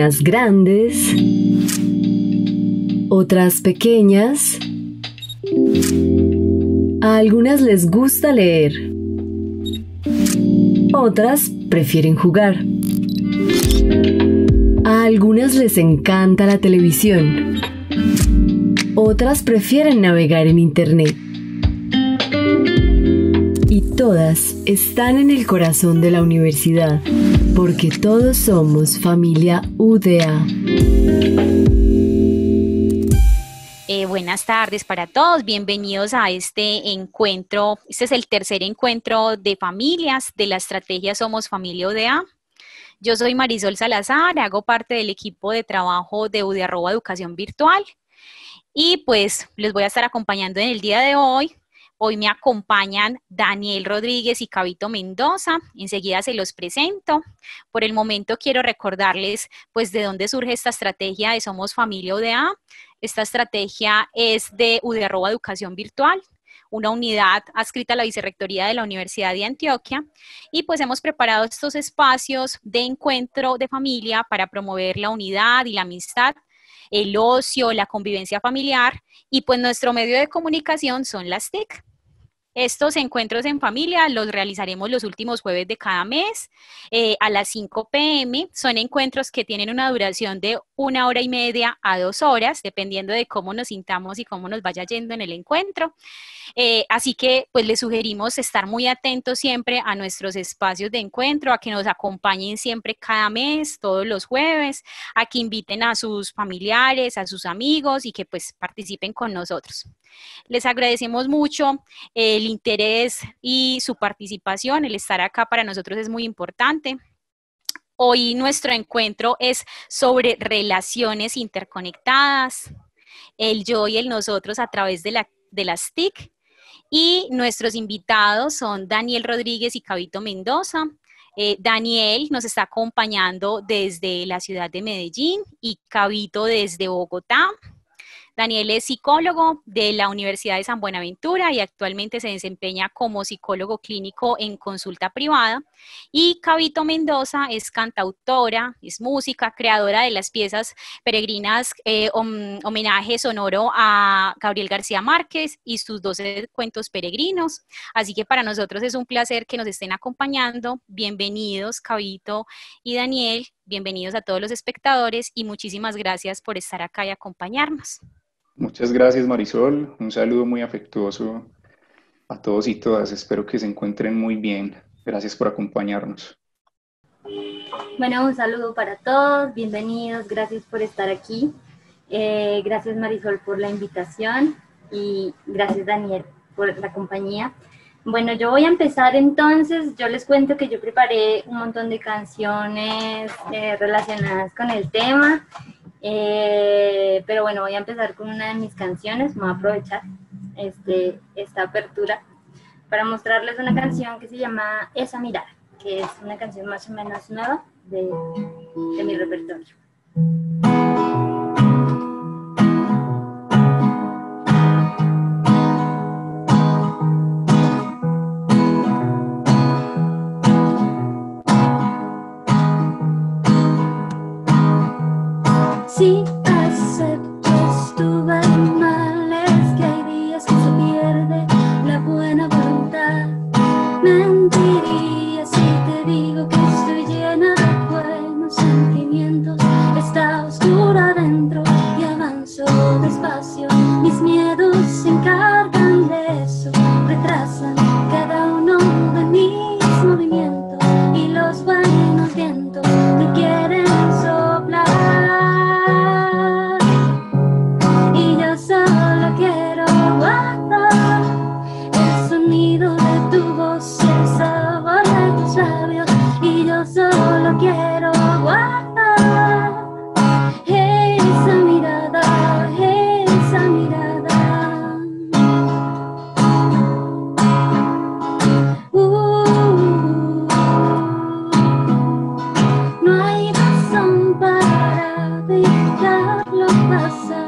algunas grandes, otras pequeñas. A algunas les gusta leer, otras prefieren jugar. A algunas les encanta la televisión, otras prefieren navegar en internet. Y todas están en el corazón de la universidad, porque todos somos familia UDA. Buenas tardes para todos, bienvenidos a este encuentro. Este es el tercer encuentro de familias de la estrategia Somos Familia UDA. Yo soy Marisol Salazar, hago parte del equipo de trabajo de UDA Educación Virtual y pues les voy a estar acompañando en el día de hoy. Hoy me acompañan Daniel Rodríguez y Cavito Mendoza, enseguida se los presento. Por el momento quiero recordarles pues de dónde surge esta estrategia de Somos Familia UDA. Esta estrategia es de UDA Educación Virtual, una unidad adscrita a la Vicerrectoría de la Universidad de Antioquia, y pues hemos preparado estos espacios de encuentro de familia para promover la unidad y la amistad, el ocio, la convivencia familiar, y pues nuestro medio de comunicación son las TIC. Estos encuentros en familia los realizaremos los últimos jueves de cada mes a las 5 p.m. Son encuentros que tienen una duración de 1 hora y media a 2 horas, dependiendo de cómo nos sintamos y cómo nos vaya yendo en el encuentro. Así que pues les sugerimos estar muy atentos siempre a nuestros espacios de encuentro, a que nos acompañen siempre cada mes, todos los jueves, a que inviten a sus familiares, a sus amigos y que pues participen con nosotros. Les agradecemos mucho el interés y su participación, el estar acá para nosotros es muy importante. Hoy nuestro encuentro es sobre relaciones interconectadas, el yo y el nosotros a través de las TIC, y nuestros invitados son Daniel Rodríguez y Cavito Mendoza. Daniel nos está acompañando desde la ciudad de Medellín y Cavito desde Bogotá. Daniel es psicólogo de la Universidad de San Buenaventura y actualmente se desempeña como psicólogo clínico en consulta privada. Y Cavito Mendoza es cantautora, es música, creadora de las piezas peregrinas, homenaje sonoro a Gabriel García Márquez y sus 12 cuentos peregrinos. Así que para nosotros es un placer que nos estén acompañando. Bienvenidos, Cavito y Daniel. Bienvenidos a todos los espectadores y muchísimas gracias por estar acá y acompañarnos. Muchas gracias, Marisol. Un saludo muy afectuoso a todos y todas. Espero que se encuentren muy bien. Gracias por acompañarnos. Bueno, un saludo para todos. Bienvenidos. Gracias por estar aquí. Gracias, Marisol, por la invitación y gracias, Daniel, por la compañía. Bueno, yo voy a empezar entonces. Yo les cuento que yo preparé un montón de canciones relacionadas con el tema. Pero bueno, voy a empezar con una de mis canciones. Voy a aprovechar esta apertura para mostrarles una canción que se llama Esa Mirada, que es una canción más o menos nueva de mi repertorio. Si aceptas tu mal, es que hay días que se pierde la buena voluntad. Mentiría si te digo que estoy llena de buenos sentimientos. Está oscura adentro y avanzo despacio. Mis miedos se encargan de eso, retrasan cada uno de mis movimientos y los buenos vientos me quieren soplar. Solo quiero guardar el sonido de tu voz, el sabor de tus labios, y yo solo quiero guardar esa mirada, esa mirada. No hay razón para dejarlo pasar.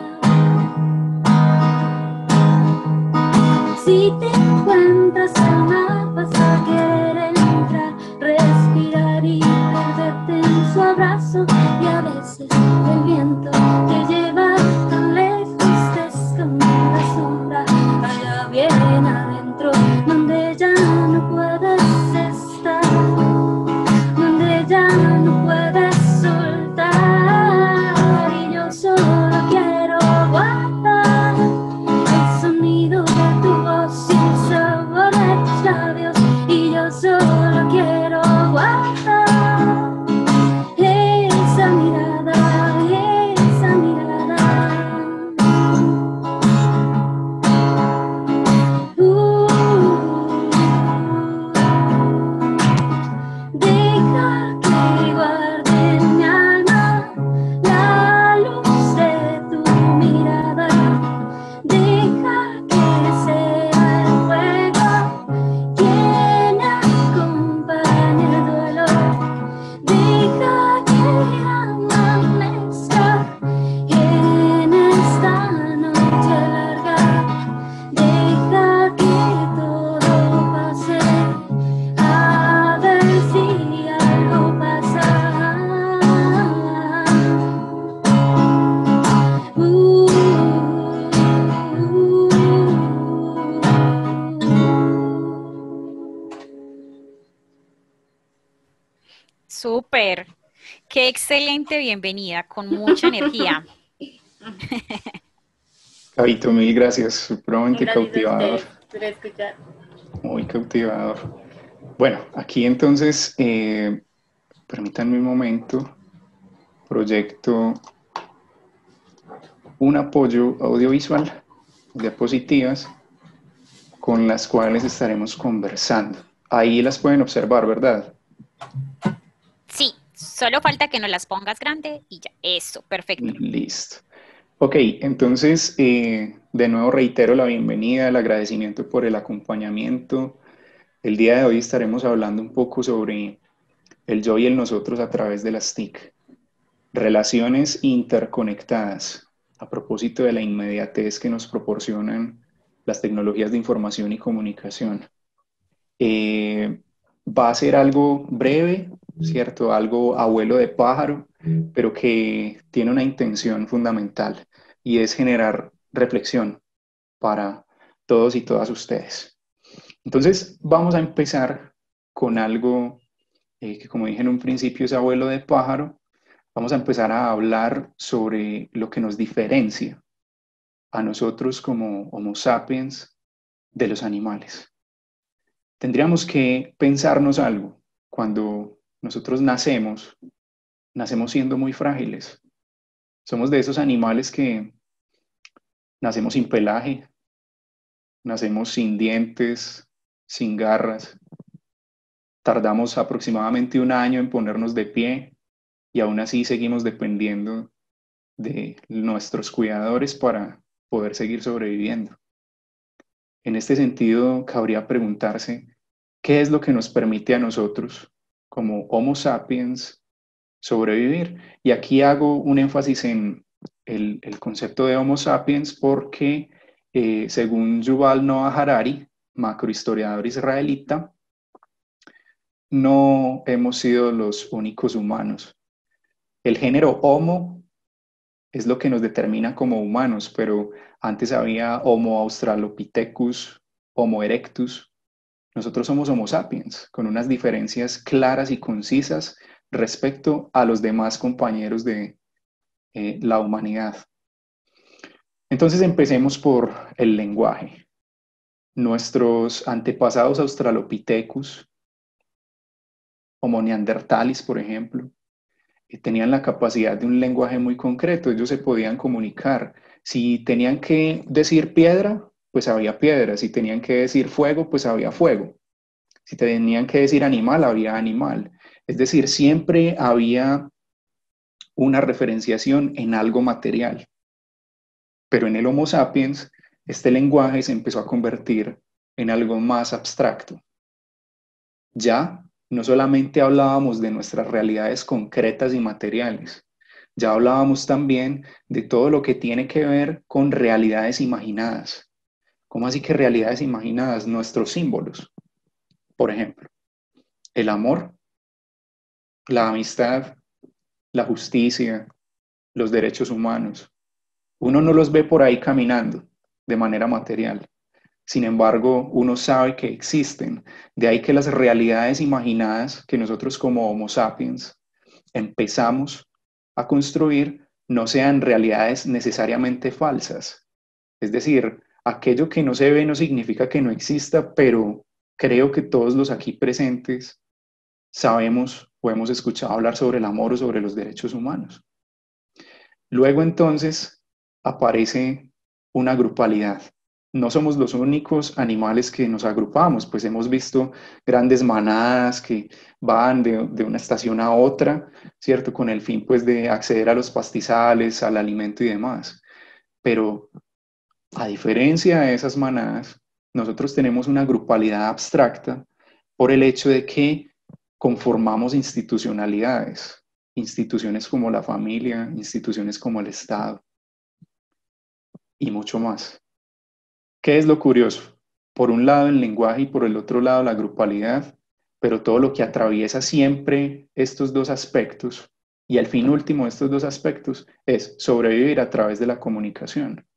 Si te encuentras sola, vas a querer entrar, respirar y perderte en su abrazo. Y a veces El viento te lleva tan lejos, te esconde la sombra, allá bien adentro, donde ya no puedes estar, donde ya no puedes soltar. Y yo solo quiero guardar el sonido de tu voz y el sabor de tus labios. Y yo solo quiero guardar esa mirada, esa mirada. Deja que guarde en mi alma la luz de tu mirada. Deja que sea el fuego quien acompañe el dolor. Deja que amanezca en esta noche larga. Deja que todo pase, a ver si algo pasa. Súper. Qué excelente bienvenida, con mucha energía. Gabito, mil gracias, supremamente Gracias a cautivador, ustedes por escuchar. muy cautivador. Bueno, aquí entonces, permítanme un momento, proyecto un apoyo audiovisual, diapositivas, con las cuales estaremos conversando. Ahí las pueden observar, ¿verdad? Sí, solo falta que nos las pongas grande y ya. Eso, perfecto. Listo. Ok, entonces, de nuevo reitero la bienvenida, el agradecimiento por el acompañamiento. El día de hoy estaremos hablando un poco sobre el yo y el nosotros a través de las TIC. Relaciones interconectadas, a propósito de la inmediatez que nos proporcionan las tecnologías de información y comunicación. Va a ser algo breve, ¿cierto? Algo abuelo de pájaro, pero que tiene una intención fundamental y es generar reflexión para todos y todas ustedes. Entonces, vamos a empezar con algo que, como dije en un principio, es abuelo de pájaro. Vamos a empezar a hablar sobre lo que nos diferencia a nosotros como Homo sapiens de los animales. Tendríamos que pensarnos algo. Cuando nosotros nacemos siendo muy frágiles. Somos de esos animales que nacemos sin pelaje, nacemos sin dientes, sin garras. Tardamos aproximadamente un año en ponernos de pie y aún así seguimos dependiendo de nuestros cuidadores para poder seguir sobreviviendo. En este sentido, cabría preguntarse, ¿qué es lo que nos permite a nosotros, como Homo sapiens, sobrevivir? Y aquí hago un énfasis en el concepto de Homo sapiens porque, según Yuval Noah Harari, macrohistoriador israelita, no hemos sido los únicos humanos. El género Homo es lo que nos determina como humanos, pero antes había Homo australopithecus, Homo erectus. Nosotros somos Homo sapiens, con unas diferencias claras y concisas respecto a los demás compañeros de la humanidad. Entonces empecemos por el lenguaje. Nuestros antepasados australopithecus, Homo neanderthalis, por ejemplo, tenían la capacidad de un lenguaje muy concreto. Ellos se podían comunicar. Si tenían que decir piedra, pues había piedra. Si tenían que decir fuego, pues había fuego. Si tenían que decir animal, había animal. Es decir, siempre había una referenciación en algo material. Pero en el Homo sapiens, este lenguaje se empezó a convertir en algo más abstracto. Ya no solamente hablábamos de nuestras realidades concretas y materiales, ya hablábamos también de todo lo que tiene que ver con realidades imaginadas. ¿Cómo así que realidades imaginadas? Nuestros símbolos. Por ejemplo, el amor, la amistad, la justicia, los derechos humanos. Uno no los ve por ahí caminando de manera material. Sin embargo, uno sabe que existen. De ahí que las realidades imaginadas que nosotros como Homo sapiens empezamos a construir no sean realidades necesariamente falsas. Es decir, aquello que no se ve no significa que no exista, pero creo que todos los aquí presentes sabemos o hemos escuchado hablar sobre el amor o sobre los derechos humanos. Luego entonces aparece una grupalidad. No somos los únicos animales que nos agrupamos, pues hemos visto grandes manadas que van de una estación a otra, ¿cierto? Con el fin pues de acceder a los pastizales, al alimento y demás. Pero a diferencia de esas manadas, nosotros tenemos una grupalidad abstracta por el hecho de que conformamos institucionalidades, instituciones como la familia, instituciones como el Estado y mucho más. ¿Qué es lo curioso? Por un lado el lenguaje y por el otro lado la grupalidad, pero todo lo que atraviesa siempre estos dos aspectos y el fin último de estos dos aspectos es sobrevivir a través de la comunicación.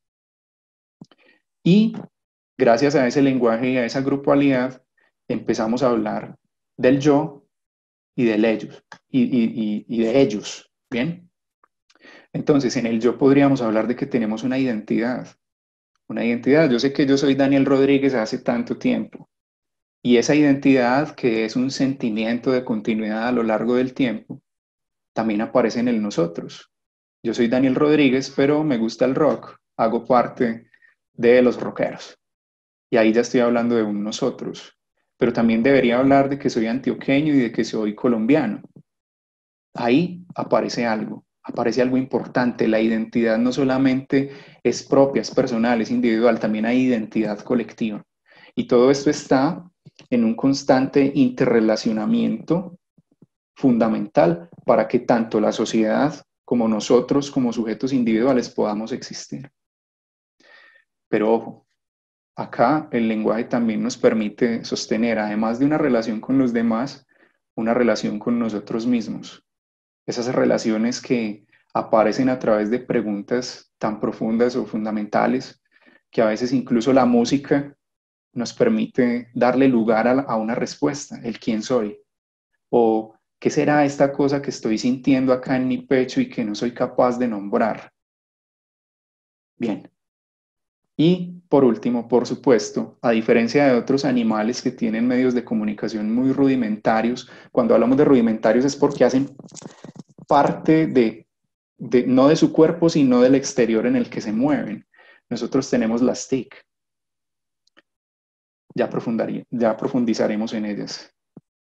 Y gracias a ese lenguaje y a esa grupalidad empezamos a hablar del yo y del ellos, y de ellos, ¿bien? Entonces, en el yo podríamos hablar de que tenemos una identidad. Una identidad. Yo sé que yo soy Daniel Rodríguez hace tanto tiempo. Y esa identidad, que es un sentimiento de continuidad a lo largo del tiempo, también aparece en el nosotros. Yo soy Daniel Rodríguez, pero me gusta el rock. Hago parte de los rockeros. Y ahí ya estoy hablando de un nosotros. Pero también debería hablar de que soy antioqueño y de que soy colombiano. Ahí aparece algo importante. La identidad no solamente es propia, es personal, es individual, también hay identidad colectiva. Y todo esto está en un constante interrelacionamiento fundamental para que tanto la sociedad como nosotros, como sujetos individuales, podamos existir. Pero ojo, acá el lenguaje también nos permite sostener, además de una relación con los demás, una relación con nosotros mismos. Esas relaciones que aparecen a través de preguntas tan profundas o fundamentales que a veces incluso la música nos permite darle lugar a una respuesta, el quién soy, o qué será esta cosa que estoy sintiendo acá en mi pecho y que no soy capaz de nombrar. Bien. Y por último, por supuesto, a diferencia de otros animales que tienen medios de comunicación muy rudimentarios, cuando hablamos de rudimentarios es porque hacen parte no de su cuerpo, sino del exterior en el que se mueven. Nosotros tenemos las TIC. Ya profundizaremos en ellas.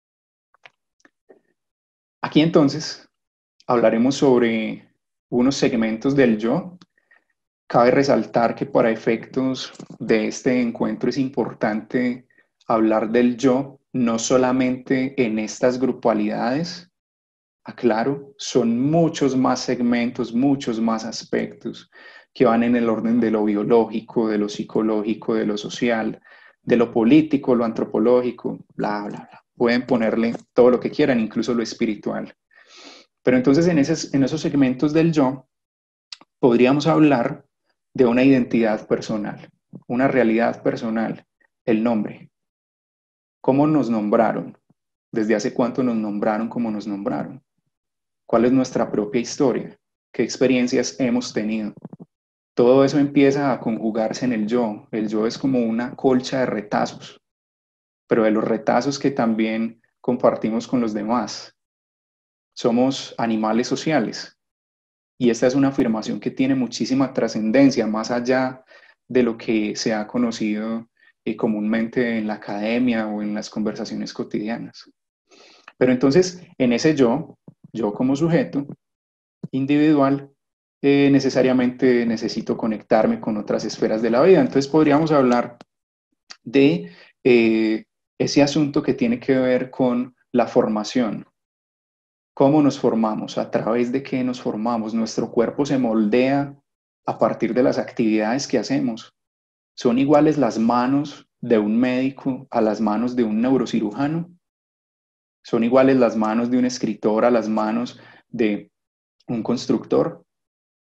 Aquí entonces hablaremos sobre unos segmentos del yo. Cabe resaltar que para efectos de este encuentro es importante hablar del yo, no solamente en estas grupalidades. Aclaro, son muchos más segmentos, muchos más aspectos que van en el orden de lo biológico, de lo psicológico, de lo social, de lo político, lo antropológico, bla, bla, bla. Pueden ponerle todo lo que quieran, incluso lo espiritual. Pero entonces en esos segmentos del yo podríamos hablar de una identidad personal, una realidad personal, el nombre. ¿Cómo nos nombraron? ¿Desde hace cuánto nos nombraron como nos nombraron? ¿Cuál es nuestra propia historia? ¿Qué experiencias hemos tenido? Todo eso empieza a conjugarse en el yo. El yo es como una colcha de retazos, pero de los retazos que también compartimos con los demás. Somos animales sociales. Y esta es una afirmación que tiene muchísima trascendencia, más allá de lo que se ha conocido comúnmente en la academia o en las conversaciones cotidianas. Pero entonces, en ese yo como sujeto individual, necesariamente necesito conectarme con otras esferas de la vida. Entonces podríamos hablar de ese asunto que tiene que ver con la formación. ¿Cómo nos formamos? ¿A través de qué nos formamos? ¿Nuestro cuerpo se moldea a partir de las actividades que hacemos? ¿Son iguales las manos de un médico a las manos de un neurocirujano? ¿Son iguales las manos de un escritor a las manos de un constructor?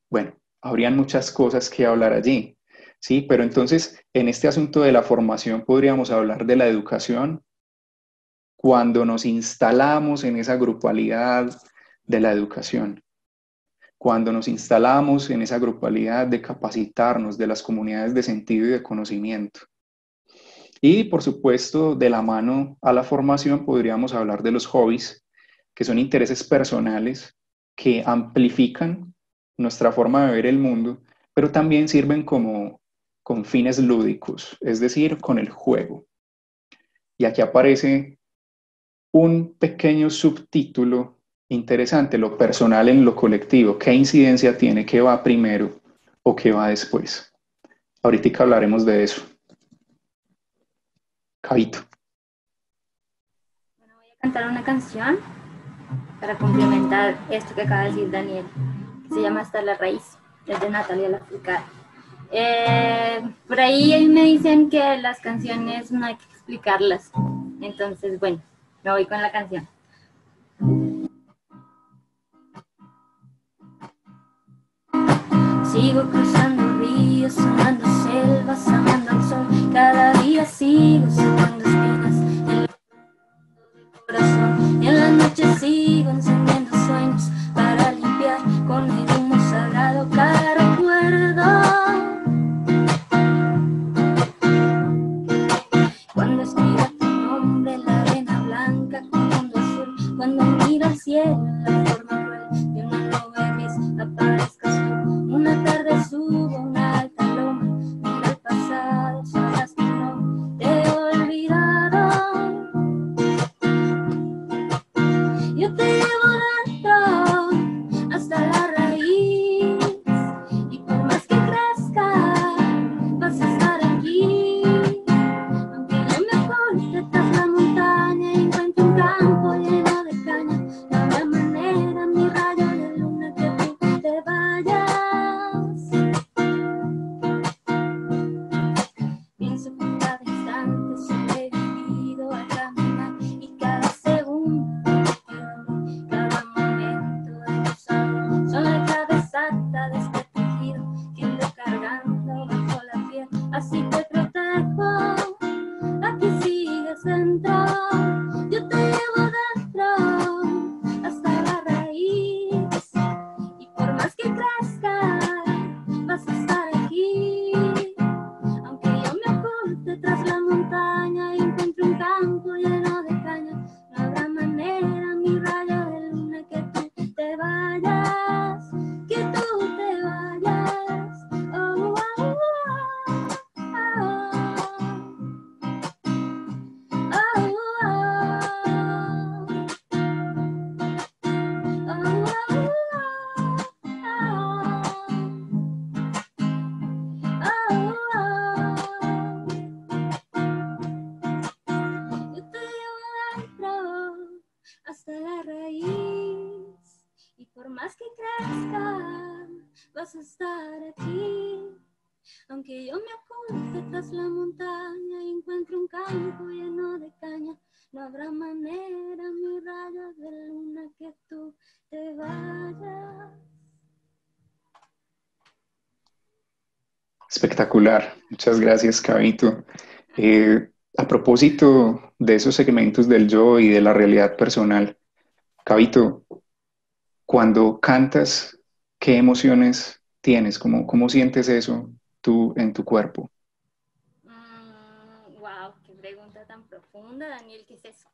Bueno, habrían muchas cosas que hablar allí, ¿sí? Pero entonces, en este asunto de la formación podríamos hablar de la educación cuando nos instalamos en esa grupalidad de la educación, cuando nos instalamos en esa grupalidad de capacitarnos de las comunidades de sentido y de conocimiento. Y por supuesto, de la mano a la formación podríamos hablar de los hobbies, que son intereses personales que amplifican nuestra forma de ver el mundo, pero también sirven como con fines lúdicos, es decir, con el juego. Y aquí aparece un pequeño subtítulo interesante, lo personal en lo colectivo. ¿Qué incidencia tiene? ¿Qué va primero o qué va después? Ahorita hablaremos de eso. Cabito. Bueno, voy a cantar una canción para complementar esto que acaba de decir Daniel, que se llama Hasta la Raíz, es de Natalia Lafourcade. Por ahí me dicen que las canciones no hay que explicarlas, entonces bueno, me voy con la canción. Sigo cruzando ríos, amando selvas, amando al sol. Cada día sigo sacando espinas en el corazón. Y en la noche sigo encendiendo sueños para limpiar con el humo sagrado cada recuerdo. Cuando escriba tu nombre en la arena blanca con mundo azul, cuando miro al cielo en la forma cruel de una nube gris, aparezcas tú. Una tarde subo a una alta loma, miro el pasado, sabrás que no te he olvidado. Yo te llevo dentro hasta la raíz, y por más que crezca vas a estar aquí. Aunque yo me oculte tras la montaña y encuentre un campo lleno de caña, no habrá manera, mi rayo de luna, que tú te vayas. Pienso que cada instante sobrevivido al caminar, y cada segundo de cada momento de gozar son la clave exacta de este tejido que ando cargando bajo la piel. Así te protejo, aquí sigues dentro, yo te llevo dentro hasta la raíz, y por más que crezca vas a estar aquí. Aunque yo me oculte tras la montaña y encuentre un campo lleno de caña, no habrá manera, mi rayo de luna, que tú te vayas, que tú te vayas. Oh, oh, oh, yo te llevo dentro hasta la raíz, y por más que crezca vas a estar aquí. Aunque yo me oculte tras la montaña y encuentre un campo lleno de caña, no habrá manera, mi rayo de luna, que tú te vayas. Espectacular. Muchas gracias, Cabito. A propósito de esos segmentos del yo y de la realidad personal, Cabito, cuando cantas, ¿qué emociones tienes? ¿Cómo sientes eso tú en tu cuerpo? Wow, qué pregunta tan profunda, Daniel, ¿qué es eso?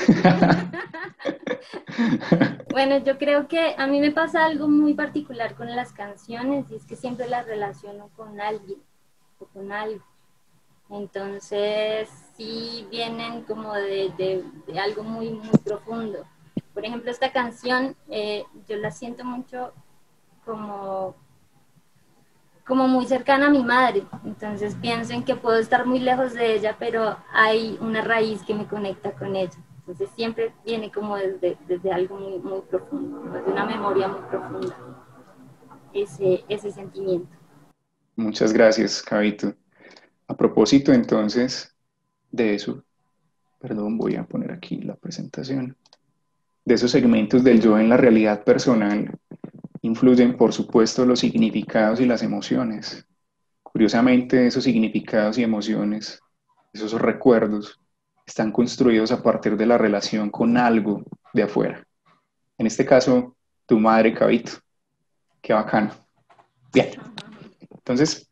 Bueno, yo creo que a mí me pasa algo muy particular con las canciones, y es que siempre las relaciono con alguien o con algo. Entonces, sí vienen como de algo muy, muy profundo. Por ejemplo, esta canción, yo la siento mucho como muy cercana a mi madre. Entonces pienso en que puedo estar muy lejos de ella, pero hay una raíz que me conecta con ella. Entonces siempre viene como desde algo muy, muy profundo, desde una memoria muy profunda, ese sentimiento. Muchas gracias, Cabito. A propósito entonces de eso, perdón, voy a poner aquí la presentación, de esos segmentos del yo en la realidad personal, influyen, por supuesto, los significados y las emociones. Curiosamente, esos significados y emociones, esos recuerdos, están construidos a partir de la relación con algo de afuera. En este caso, tu madre, Cabito. Qué bacano. Bien, entonces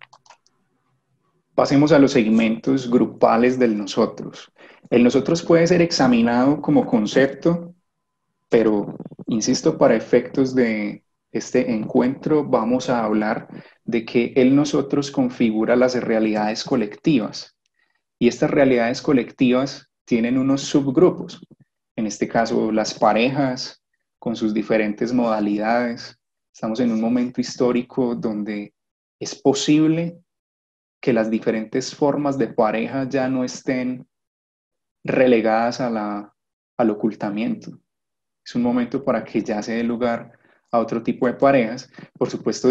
pasemos a los segmentos grupales del nosotros. El nosotros puede ser examinado como concepto, pero, insisto, para efectos de este encuentro vamos a hablar de que el nosotros configura las realidades colectivas. Y estas realidades colectivas tienen unos subgrupos. En este caso, las parejas con sus diferentes modalidades. Estamos en un momento histórico donde es posible que las diferentes formas de pareja ya no estén relegadas al ocultamiento. Es un momento para que ya se dé lugar a otro tipo de parejas, por supuesto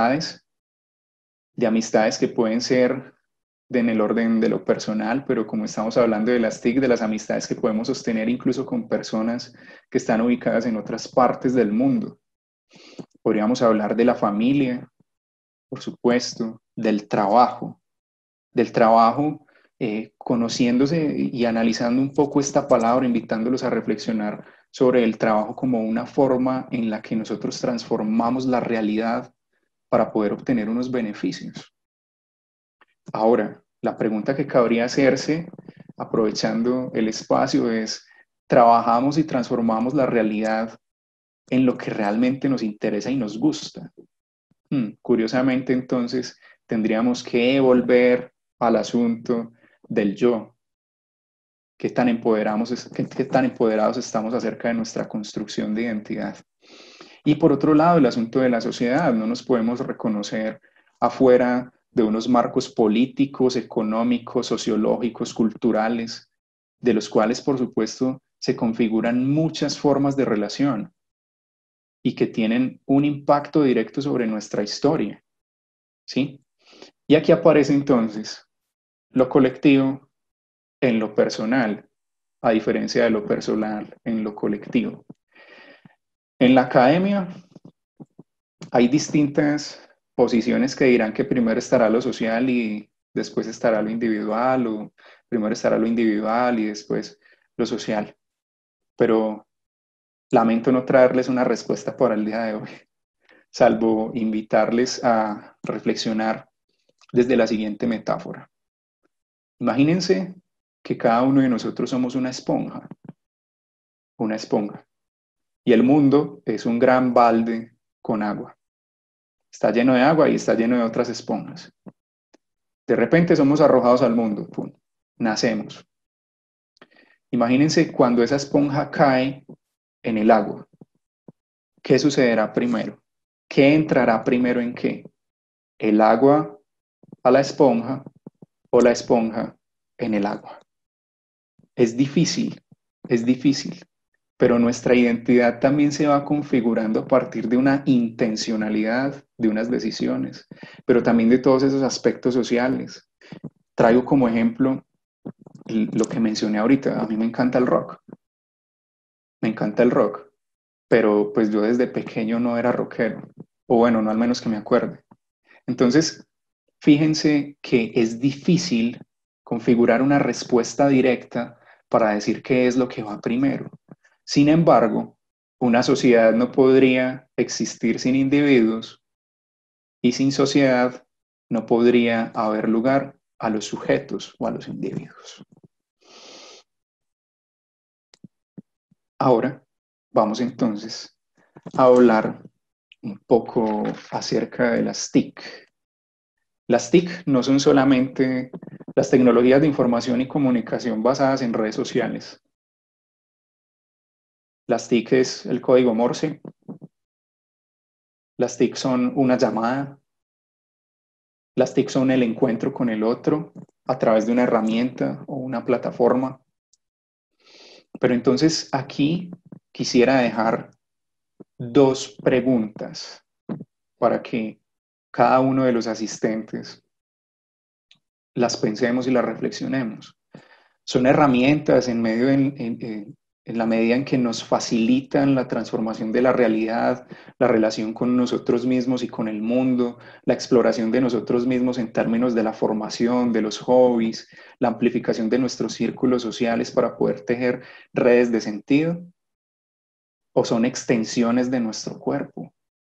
de amistades que pueden ser en el orden de lo personal, pero como estamos hablando de las TIC, de las amistades que podemos sostener incluso con personas que están ubicadas en otras partes del mundo. Podríamos hablar de la familia, por supuesto, del trabajo, conociéndose y analizando un poco esta palabra, invitándolos a reflexionar sobre el trabajo como una forma en la que nosotros transformamos la realidad para poder obtener unos beneficios. Ahora, la pregunta que cabría hacerse, aprovechando el espacio, es: ¿trabajamos y transformamos la realidad en lo que realmente nos interesa y nos gusta? Curiosamente, entonces, tendríamos que volver al asunto del yo. ¿Qué tan empoderados estamos acerca de nuestra construcción de identidad? Y por otro lado, el asunto de la sociedad. No nos podemos reconocer afuera de unos marcos políticos, económicos, sociológicos, culturales, de los cuales, por supuesto, se configuran muchas formas de relación y que tienen un impacto directo sobre nuestra historia, ¿sí? Y aquí aparece entonces lo colectivo en lo personal, a diferencia de lo personal en lo colectivo. En la academia hay distintas posiciones que dirán que primero estará lo social y después estará lo individual, o primero estará lo individual y después lo social. Pero lamento no traerles una respuesta para el día de hoy, salvo invitarles a reflexionar desde la siguiente metáfora. Imagínense que cada uno de nosotros somos una esponja, y el mundo es un gran balde con agua. Está lleno de agua y está lleno de otras esponjas. De repente somos arrojados al mundo, ¡pum! Nacemos. Imagínense cuando esa esponja cae en el agua. ¿Qué sucederá primero? ¿Qué entrará primero en qué? ¿El agua a la esponja o la esponja en el agua? Es difícil, pero nuestra identidad también se va configurando a partir de una intencionalidad, de unas decisiones, pero también de todos esos aspectos sociales. Traigo como ejemplo lo que mencioné ahorita. A mí me encanta el rock, pero pues yo desde pequeño no era rockero, o bueno, no al menos que me acuerde. Entonces, fíjense que es difícil configurar una respuesta directa para decir qué es lo que va primero. Sin embargo, una sociedad no podría existir sin individuos y sin sociedad no podría haber lugar a los sujetos o a los individuos. Ahora vamos entonces a hablar un poco acerca de las TIC. Las TIC no son solamente las tecnologías de información y comunicación basadas en redes sociales. Las TIC es el código Morse. Las TIC son una llamada. Las TIC son el encuentro con el otro a través de una herramienta o una plataforma. Pero entonces aquí quisiera dejar dos preguntas para que cada uno de los asistentes las pensemos y las reflexionemos. Son herramientas en medio en la medida en que nos facilitan la transformación de la realidad, la relación con nosotros mismos y con el mundo, la exploración de nosotros mismos en términos de la formación, de los hobbies, la amplificación de nuestros círculos sociales para poder tejer redes de sentido, o son extensiones de nuestro cuerpo.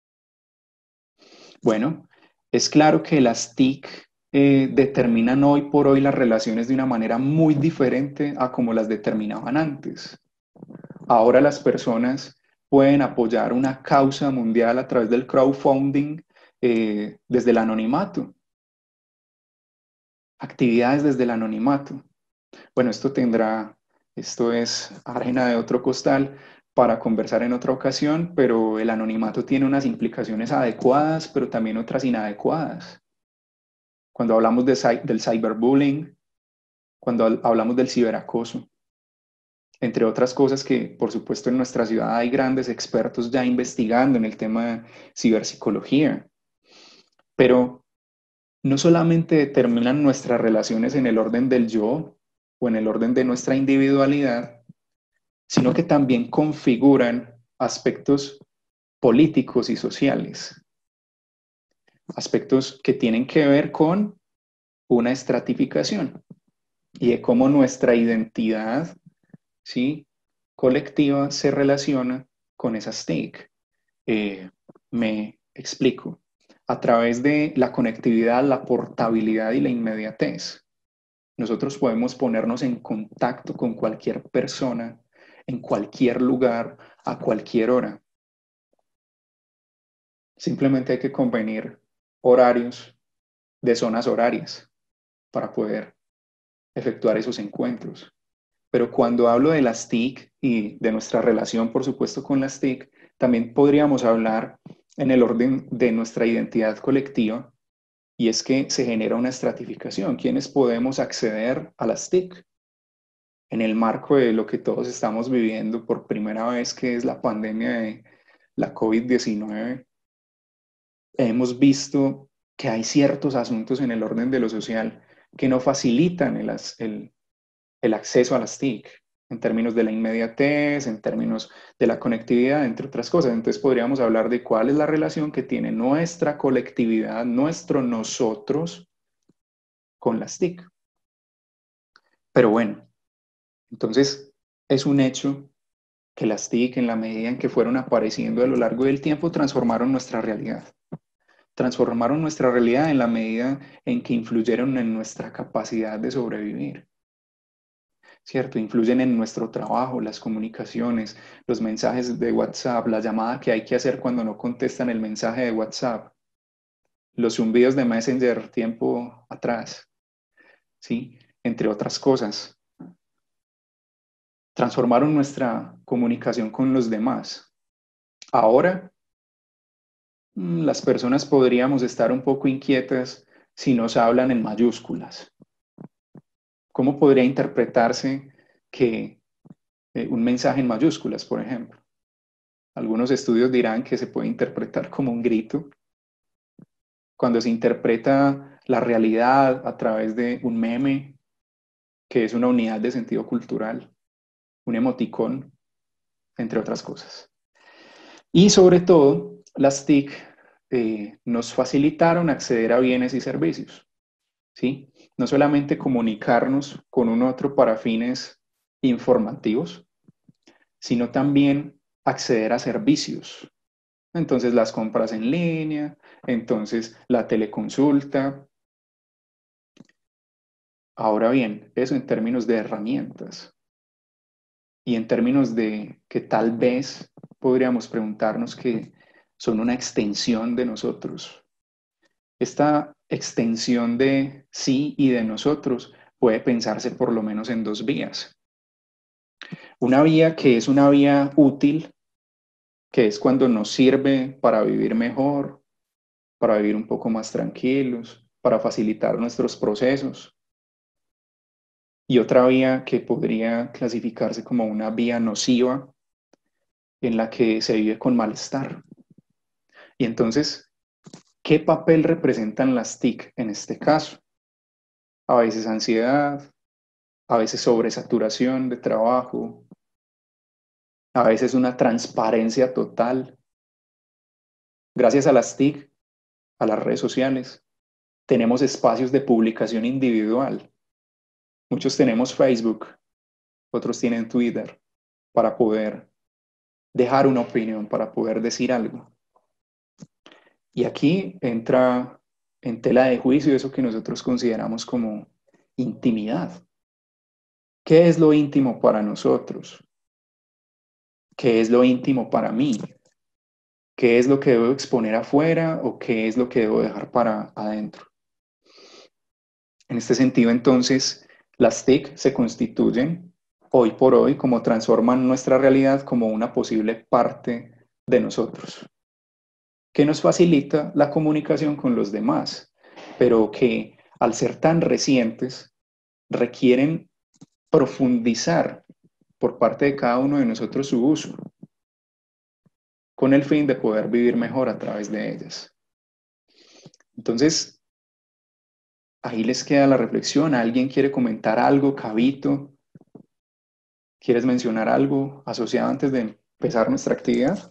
Bueno, es claro que las TIC determinan hoy por hoy las relaciones de una manera muy diferente a como las determinaban antes. Ahora las personas pueden apoyar una causa mundial a través del crowdfunding desde el anonimato. Actividades desde el anonimato. Bueno, esto es arena de otro costal para conversar en otra ocasión, pero el anonimato tiene unas implicaciones adecuadas, pero también otras inadecuadas. Cuando hablamos del cyberbullying, cuando hablamos del ciberacoso, entre otras cosas que, por supuesto, en nuestra ciudad hay grandes expertos ya investigando en el tema de ciberpsicología, pero no solamente determinan nuestras relaciones en el orden del yo o en el orden de nuestra individualidad, sino que también configuran aspectos políticos y sociales, aspectos que tienen que ver con una estratificación y de cómo nuestra identidad, ¿sí?, colectiva se relaciona con esas TIC. Me explico. A través de la conectividad, la portabilidad y la inmediatez, nosotros podemos ponernos en contacto con cualquier persona, en cualquier lugar, a cualquier hora. Simplemente hay que convenir horarios de zonas horarias para poder efectuar esos encuentros. Pero cuando hablo de las TIC y de nuestra relación, por supuesto, con las TIC, también podríamos hablar en el orden de nuestra identidad colectiva, y es que se genera una estratificación. ¿Quiénes podemos acceder a las TIC? En el marco de lo que todos estamos viviendo por primera vez, que es la pandemia de la COVID-19, hemos visto que hay ciertos asuntos en el orden de lo social que no facilitan el acceso a las TIC, en términos de la inmediatez, en términos de la conectividad, entre otras cosas. Entonces podríamos hablar de cuál es la relación que tiene nuestra colectividad, nuestro nosotros, con las TIC. Pero bueno, entonces es un hecho que las TIC, en la medida en que fueron apareciendo a lo largo del tiempo, transformaron nuestra realidad. Transformaron nuestra realidad en la medida en que influyeron en nuestra capacidad de sobrevivir. ¿Cierto? Influyen en nuestro trabajo, las comunicaciones, los mensajes de WhatsApp, la llamada que hay que hacer cuando no contestan el mensaje de WhatsApp, los zumbidos de Messenger tiempo atrás, ¿sí? Entre otras cosas. Transformaron nuestra comunicación con los demás. Ahora, las personas podríamos estar un poco inquietas si nos hablan en mayúsculas. ¿Cómo podría interpretarse que un mensaje en mayúsculas, por ejemplo? Algunos estudios dirán que se puede interpretar como un grito. Cuando se interpreta la realidad a través de un meme, que es una unidad de sentido cultural, un emoticón, entre otras cosas. Y sobre todo, las TIC nos facilitaron acceder a bienes y servicios, ¿sí? No solamente comunicarnos con un otro para fines informativos, sino también acceder a servicios. Entonces las compras en línea, entonces la teleconsulta. Ahora bien, eso en términos de herramientas y en términos de que tal vez podríamos preguntarnos que son una extensión de nosotros. Esta extensión de sí y de nosotros puede pensarse por lo menos en dos vías. Una vía que es una vía útil, que es cuando nos sirve para vivir mejor, para vivir un poco más tranquilos, para facilitar nuestros procesos. Y otra vía que podría clasificarse como una vía nociva, en la que se vive con malestar. Y entonces, ¿qué papel representan las TIC en este caso? A veces ansiedad, a veces sobresaturación de trabajo, a veces una transparencia total. Gracias a las TIC, a las redes sociales, tenemos espacios de publicación individual. Muchos tenemos Facebook, otros tienen Twitter, para poder dejar una opinión, para poder decir algo. Y aquí entra en tela de juicio eso que nosotros consideramos como intimidad. ¿Qué es lo íntimo para nosotros? ¿Qué es lo íntimo para mí? ¿Qué es lo que debo exponer afuera o qué es lo que debo dejar para adentro? En este sentido, entonces, las TIC se constituyen hoy por hoy como transforman nuestra realidad como una posible parte de nosotros, que nos facilita la comunicación con los demás, pero que al ser tan recientes requieren profundizar por parte de cada uno de nosotros su uso, con el fin de poder vivir mejor a través de ellas. Entonces, ahí les queda la reflexión. ¿Alguien quiere comentar algo, Cabito? ¿Quieres mencionar algo asociado antes de empezar nuestra actividad?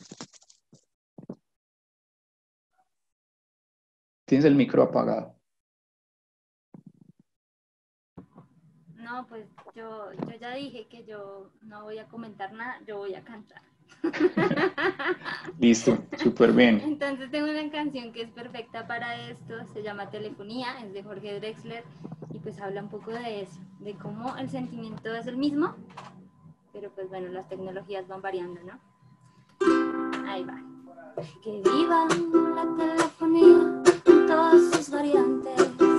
Tienes el micro apagado. No, pues yo ya dije que yo no voy a comentar nada, yo voy a cantar. Listo, súper bien. Entonces tengo una canción que es perfecta para esto, se llama Telefonía, es de Jorge Drexler y pues habla un poco de eso, de cómo el sentimiento es el mismo, pero pues bueno, las tecnologías van variando, ¿no? Ahí va. Que viva la telefonía en todas sus variantes.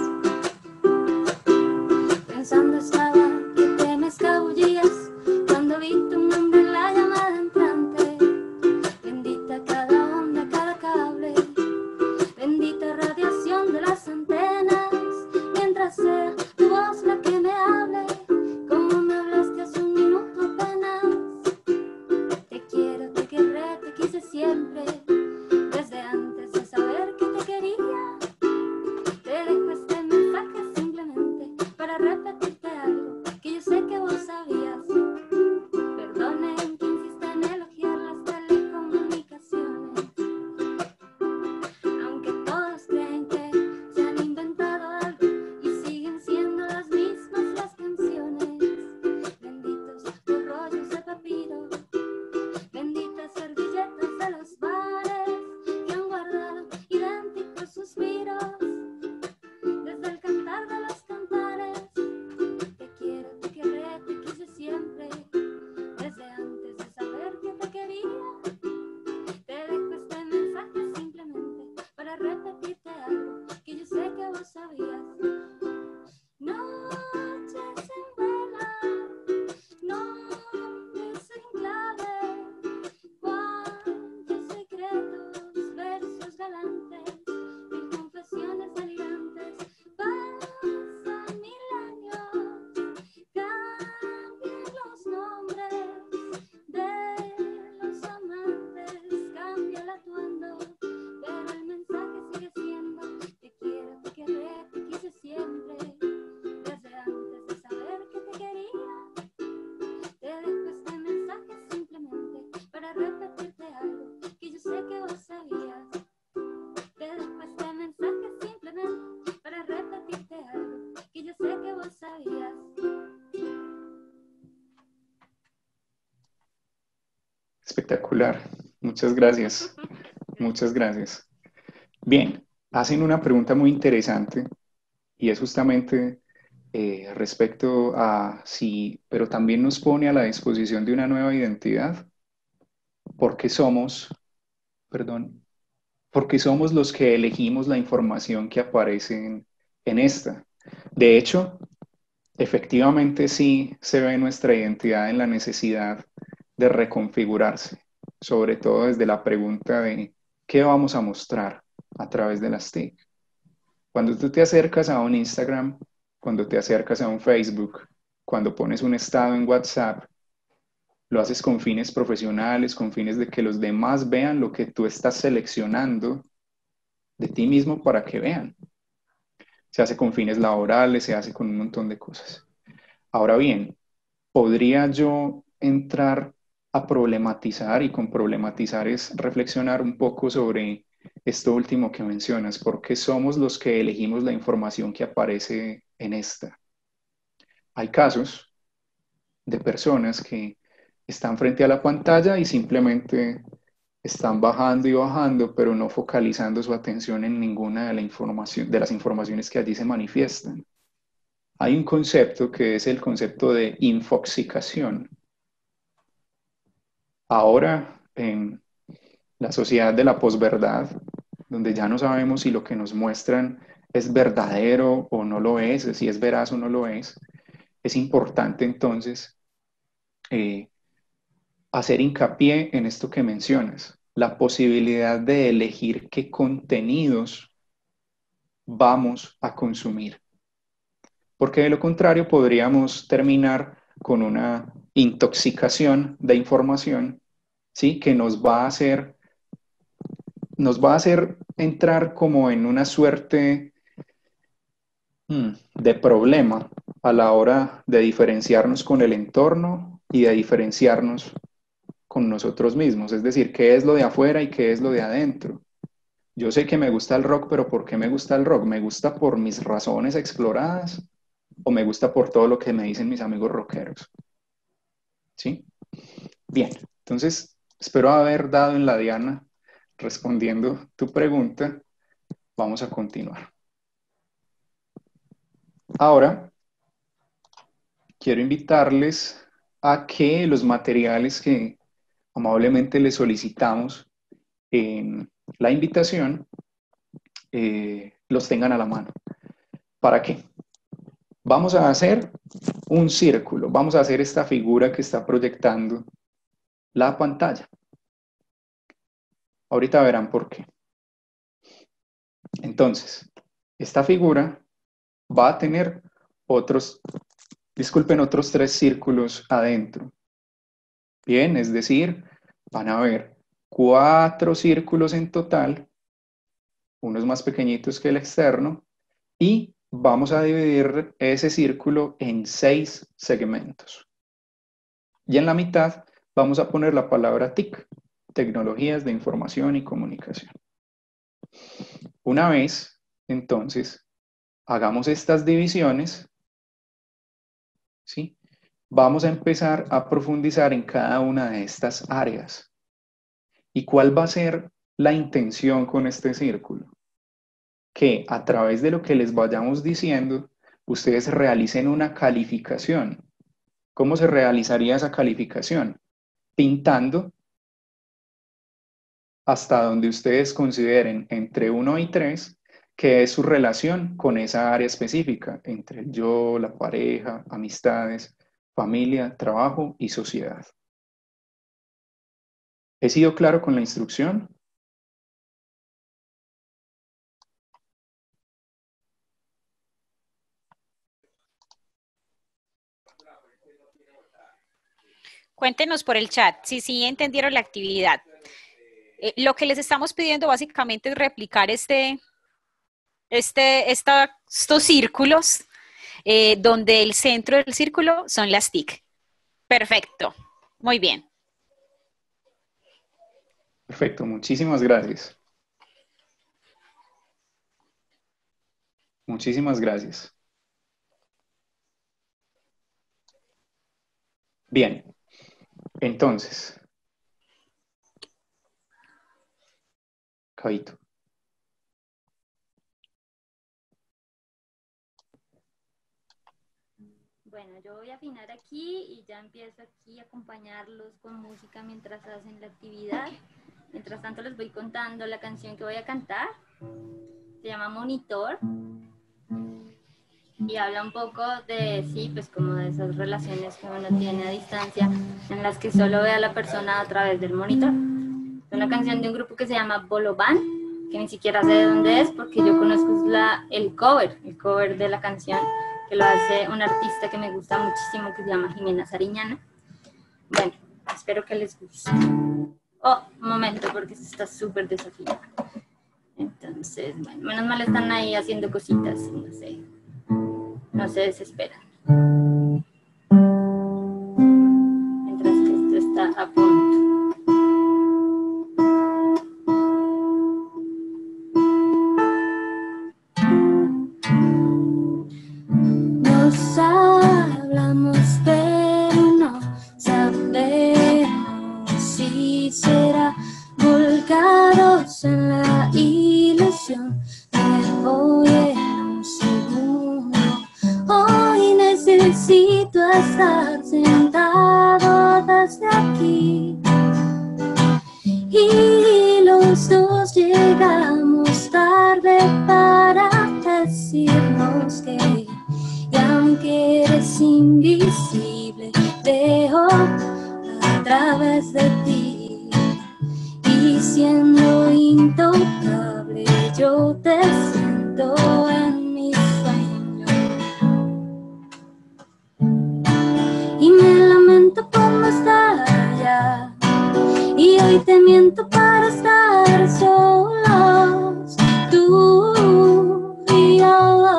Pensando estaba que te me escabullías cuando vi tu nombre en la llamada entrante. Bendita cada onda, cada cable, bendita radiación de las antenas. Mientras sea tu voz la que me hable, como me hablaste hace un minuto apenas. Te quiero, te querré, te quise siempre, desde antes de saber que te quería. Te dejo este mensaje simplemente para repetirte algo que yo sé que vos sabías. Perdonen que insista en elogiar las telecomunicaciones, aunque todos creen que se han inventado algo y siguen siendo las mismas las canciones. Benditos los rollos de papiro, benditas servilletas de los bares que han guardado idénticos suspiros desde el cantar de los cantares. Te quiero, te querré, te quise siempre, desde antes de saber que te quería. Te dejo este mensaje simplemente para repetirte algo que yo sé que vos sabías. Noches en vela, nombres en clave, cuántos secretos, versos galantes, mil confesiones delirantes. Pasan 1000 años, cambian los nombres de los amantes, cambia el atuendo, pero el mensaje sigue siendo: te quiero, te querré, te quise siempre, desde antes de saber que te quería. Te dejo este mensaje simplemente para repetirte algo que yo sé que vos sabías. Te dejo este mensaje simplemente para repetirte algo que yo sé que vos sabías. Espectacular. Muchas gracias. Muchas gracias. Bien, hacen una pregunta muy interesante y es justamente respecto a si, pero también nos pone a la disposición de una nueva identidad, porque somos, perdón, porque somos los que elegimos la información que aparece en esta. De hecho, efectivamente sí se ve nuestra identidad en la necesidad de reconfigurarse, sobre todo desde la pregunta de ¿qué vamos a mostrar a través de las TIC? Cuando tú te acercas a un Instagram, cuando te acercas a un Facebook, cuando pones un estado en WhatsApp, lo haces con fines profesionales, con fines de que los demás vean lo que tú estás seleccionando de ti mismo para que vean. Se hace con fines laborales, se hace con un montón de cosas. Ahora bien, ¿podría yo entrar a problematizar, y con problematizar es reflexionar un poco sobre esto último que mencionas, porque somos los que elegimos la información que aparece en esta. Hay casos de personas que están frente a la pantalla y simplemente están bajando y bajando, pero no focalizando su atención en ninguna de las informaciones que allí se manifiestan. Hay un concepto que es el concepto de infoxicación. Ahora, en la sociedad de la posverdad, donde ya no sabemos si lo que nos muestran es verdadero o no lo es, si es veraz o no lo es importante entonces hacer hincapié en esto que mencionas, la posibilidad de elegir qué contenidos vamos a consumir. Porque de lo contrario podríamos terminar con una intoxicación de información, ¿sí? Que nos va a hacer entrar como en una suerte de problema a la hora de diferenciarnos con el entorno y de diferenciarnos con nosotros mismos. Es decir, qué es lo de afuera y qué es lo de adentro. Yo sé que me gusta el rock, pero ¿por qué me gusta el rock? ¿Me gusta por mis razones exploradas o me gusta por todo lo que me dicen mis amigos rockeros? ¿Sí? Bien, entonces espero haber dado en la diana respondiendo tu pregunta. Vamos a continuar. Ahora, quiero invitarles a que los materiales que amablemente les solicitamos en la invitación los tengan a la mano. ¿Para qué? Vamos a hacer un círculo, vamos a hacer esta figura que está proyectando la pantalla. Ahorita verán por qué. Entonces, esta figura va a tener otros 3 círculos adentro. Bien, es decir, van a haber 4 círculos en total, unos más pequeñitos que el externo, y vamos a dividir ese círculo en 6 segmentos. Y en la mitad vamos a poner la palabra TIC, Tecnologías de Información y Comunicación. Una vez, entonces, hagamos estas divisiones, ¿sí? Vamos a empezar a profundizar en cada una de estas áreas. ¿Y cuál va a ser la intención con este círculo? Que a través de lo que les vayamos diciendo, ustedes realicen una calificación. ¿Cómo se realizaría esa calificación? Pintando hasta donde ustedes consideren entre 1 y 3, que es su relación con esa área específica, entre el yo, la pareja, amistades, familia, trabajo y sociedad. ¿He sido claro con la instrucción? Cuéntenos por el chat si sí entendieron la actividad. Lo que les estamos pidiendo básicamente es replicar estos círculos, donde el centro del círculo son las TIC. Perfecto, muy bien. Perfecto, muchísimas gracias. Muchísimas gracias. Bien, entonces, Cabito. Bueno, yo voy a afinar aquí y ya empiezo aquí a acompañarlos con música mientras hacen la actividad. Mientras tanto les voy contando la canción que voy a cantar. Se llama Monitor y habla un poco de, sí, pues como de esas relaciones que uno tiene a distancia en las que solo ve a la persona a través del monitor. Es una canción de un grupo que se llama Bolobán, que ni siquiera sé de dónde es porque yo conozco el cover de la canción, que lo hace un artista que me gusta muchísimo que se llama Jimena Sariñana. Bueno, espero que les guste. Oh, un momento porque se está súper desafinado. Entonces, bueno, menos mal están ahí haciendo cositas, no se desesperan. Mientras que esto está a punto. estar sentado desde aquí. Y los dos llegamos tarde para decirnos que, y aunque eres invisible, veo a través de ti. Y siendo intocable, yo te siento en mis sueños. Y me lamento por no estar allá, y hoy te miento para estar solos, tú y yo.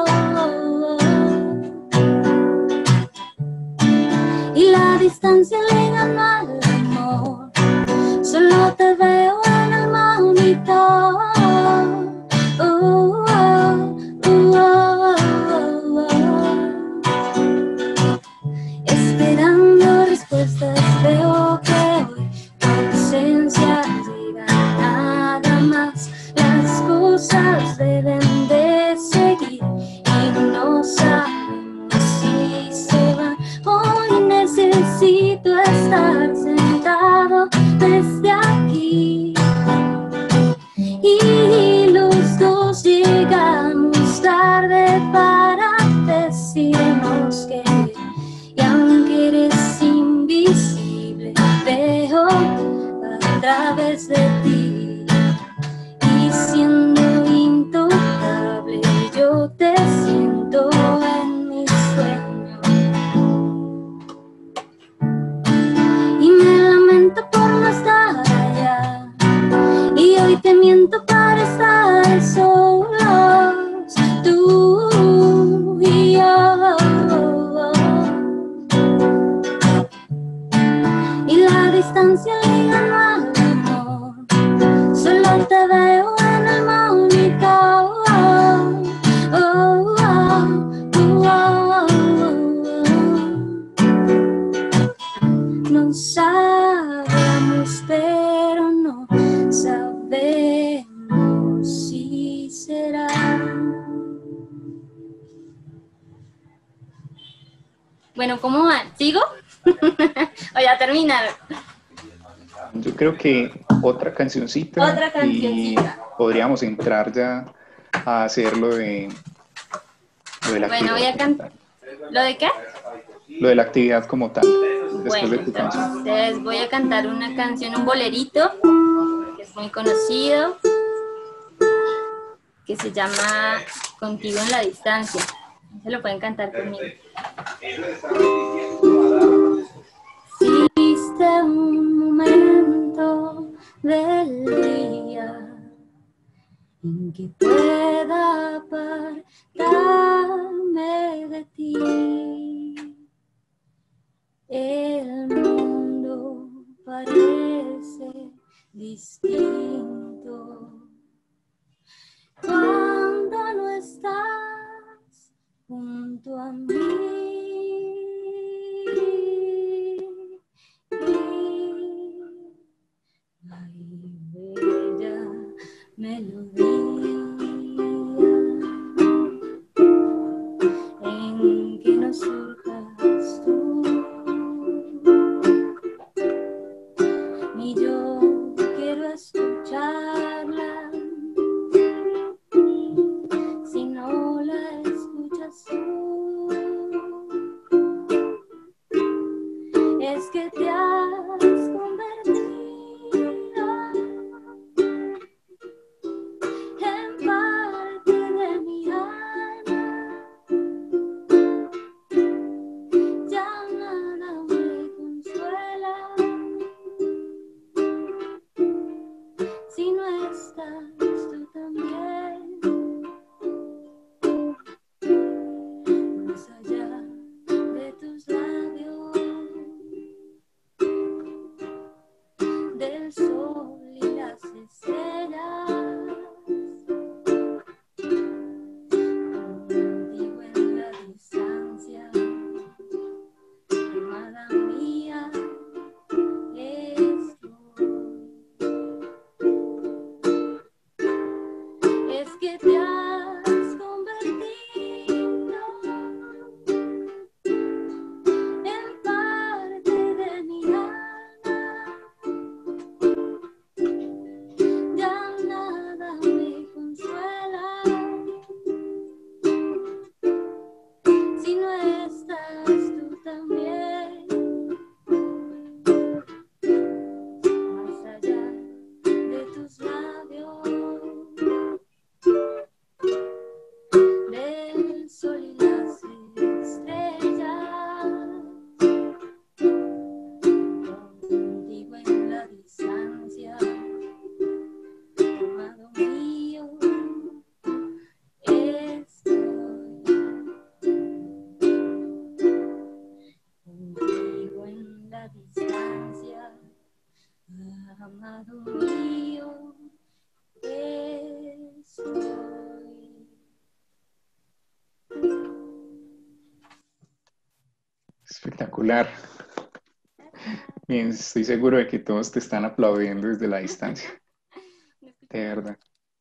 Y la distancia le gana al amor, solo te veo en el monitor. Esperando respuestas, veo que hoy tu ausencia llega nada más. Las cosas deben de seguir y no sabemos si se van. Hoy necesito estar sentado desde aquí. Y los dos llegamos tarde para decirnos que, y aunque eres invisible, veo a través de ti. Y siendo intocable, yo te siento en mis sueños. Y me lamento por no estar allá, y hoy te miento para estar solos, tú y yo. Y la distancia le ganó al amor, solo te veo en el monitor. Nos hablamos, pero no sabemos si será. Bueno, ¿cómo van? ¿Sigo? ¿O ya terminaron? Yo creo que otra cancioncita. Otra cancioncita. Y podríamos entrar ya a hacer lo de la Bueno, voy a actividad como cantar. ¿Lo de qué? tal. Lo de la actividad como tal, después Bueno, de tu canción. entonces voy a cantar una canción, un bolerito, que es muy conocido, que se llama Contigo en la Distancia. Se lo pueden cantar conmigo. Si existe un momento del día en que pueda apartarme de ti, el mundo parece distinto cuando no estás junto a mí. Hay bella melodía en que no surjas tú, ni yo quiero estar Espectacular. Bien, estoy seguro de que todos te están aplaudiendo desde la distancia. De verdad.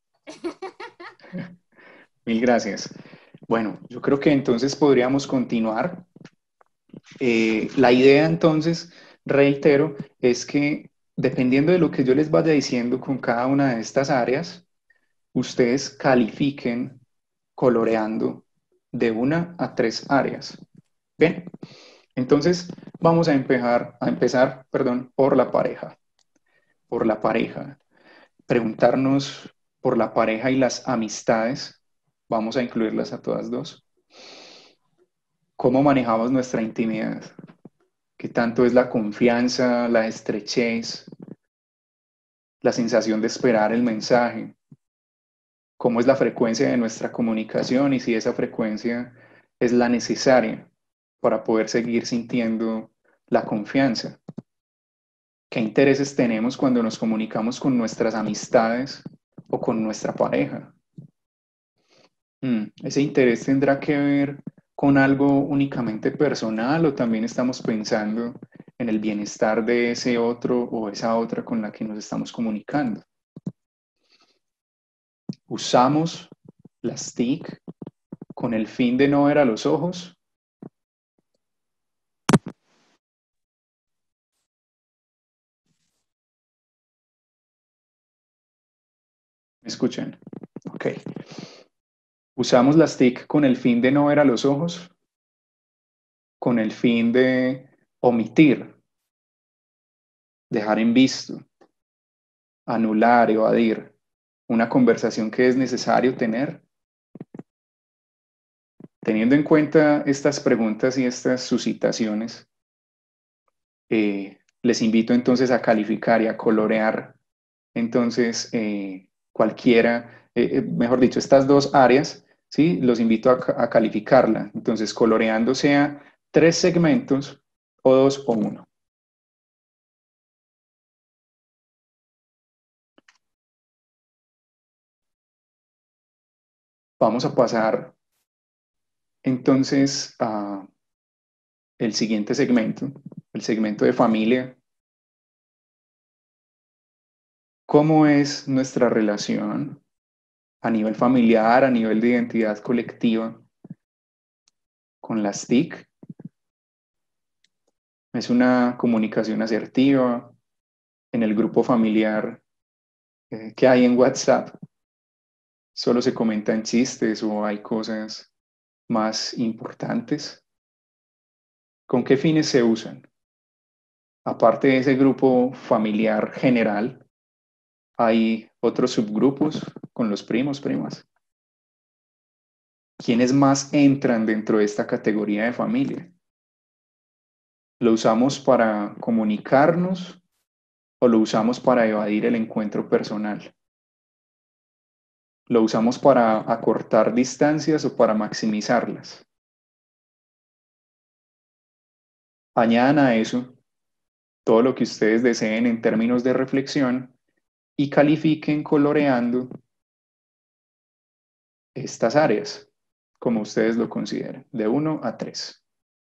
Mil gracias. Bueno, yo creo que entonces podríamos continuar. La idea entonces, reitero, es que dependiendo de lo que yo les vaya diciendo con cada una de estas áreas, ustedes califiquen coloreando de 1 a 3 áreas. Bien, entonces vamos a empezar, perdón, por la pareja. Por la pareja. Preguntarnos por la pareja y las amistades. Vamos a incluirlas a todas dos. ¿Cómo manejamos nuestra intimidad? ¿Qué tanto es la confianza, la estrechez, la sensación de esperar el mensaje? ¿Cómo es la frecuencia de nuestra comunicación y si esa frecuencia es la necesaria para poder seguir sintiendo la confianza? ¿Qué intereses tenemos cuando nos comunicamos con nuestras amistades o con nuestra pareja? ¿Ese interés tendrá que ver con algo únicamente personal o también estamos pensando en el bienestar de ese otro o esa otra con la que nos estamos comunicando? ¿Usamos las TIC con el fin de no ver a los ojos? ¿Me escuchan? Ok. ¿Usamos las TIC con el fin de no ver a los ojos? ¿Con el fin de omitir, dejar en visto, anular, evadir una conversación que es necesario tener? Teniendo en cuenta estas preguntas y estas suscitaciones, les invito entonces a calificar y a colorear entonces cualquiera, mejor dicho, estas dos áreas, ¿sí? Los invito a calificarla. Entonces, coloreando sea 3 segmentos o 2 o 1. Vamos a pasar entonces a el siguiente segmento, el segmento de familia. ¿Cómo es nuestra relación a nivel familiar, a nivel de identidad colectiva con las TIC? ¿Es una comunicación asertiva en el grupo familiar que hay en WhatsApp? ¿Solo se comentan chistes o hay cosas más importantes? ¿Con qué fines se usan? Aparte de ese grupo familiar general, ¿hay otros subgrupos con los primos, primas? ¿Quiénes más entran dentro de esta categoría de familia? ¿Lo usamos para comunicarnos o lo usamos para evadir el encuentro personal? ¿Lo usamos para acortar distancias o para maximizarlas? Añadan a eso todo lo que ustedes deseen en términos de reflexión y califiquen coloreando estas áreas, como ustedes lo consideren, de 1 a 3.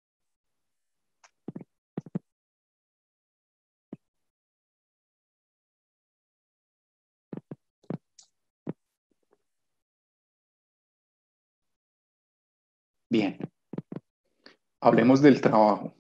Bien, hablemos del trabajo.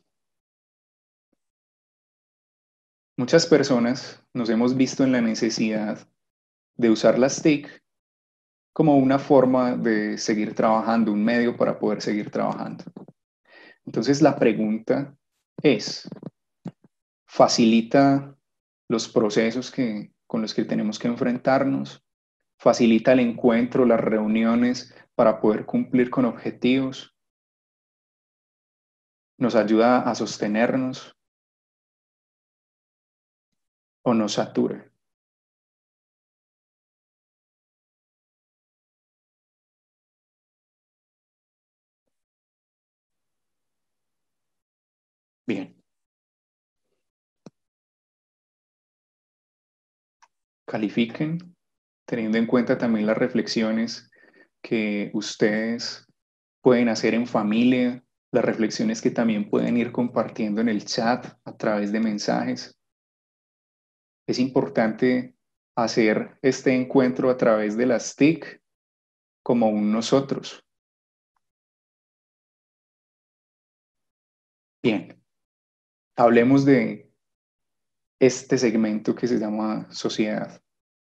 Muchas personas nos hemos visto en la necesidad de usar las TIC como una forma de seguir trabajando, un medio para poder seguir trabajando. Entonces la pregunta es, ¿facilita los procesos con los que tenemos que enfrentarnos? ¿Facilita el encuentro, las reuniones para poder cumplir con objetivos? ¿Nos ayuda a sostenernos o nos satura? Bien. Califiquen, teniendo en cuenta también las reflexiones que ustedes pueden hacer en familia las reflexiones que también pueden ir compartiendo en el chat a través de mensajes. Es importante hacer este encuentro a través de las TIC como un nosotros. Bien, hablemos de este segmento que se llama sociedad.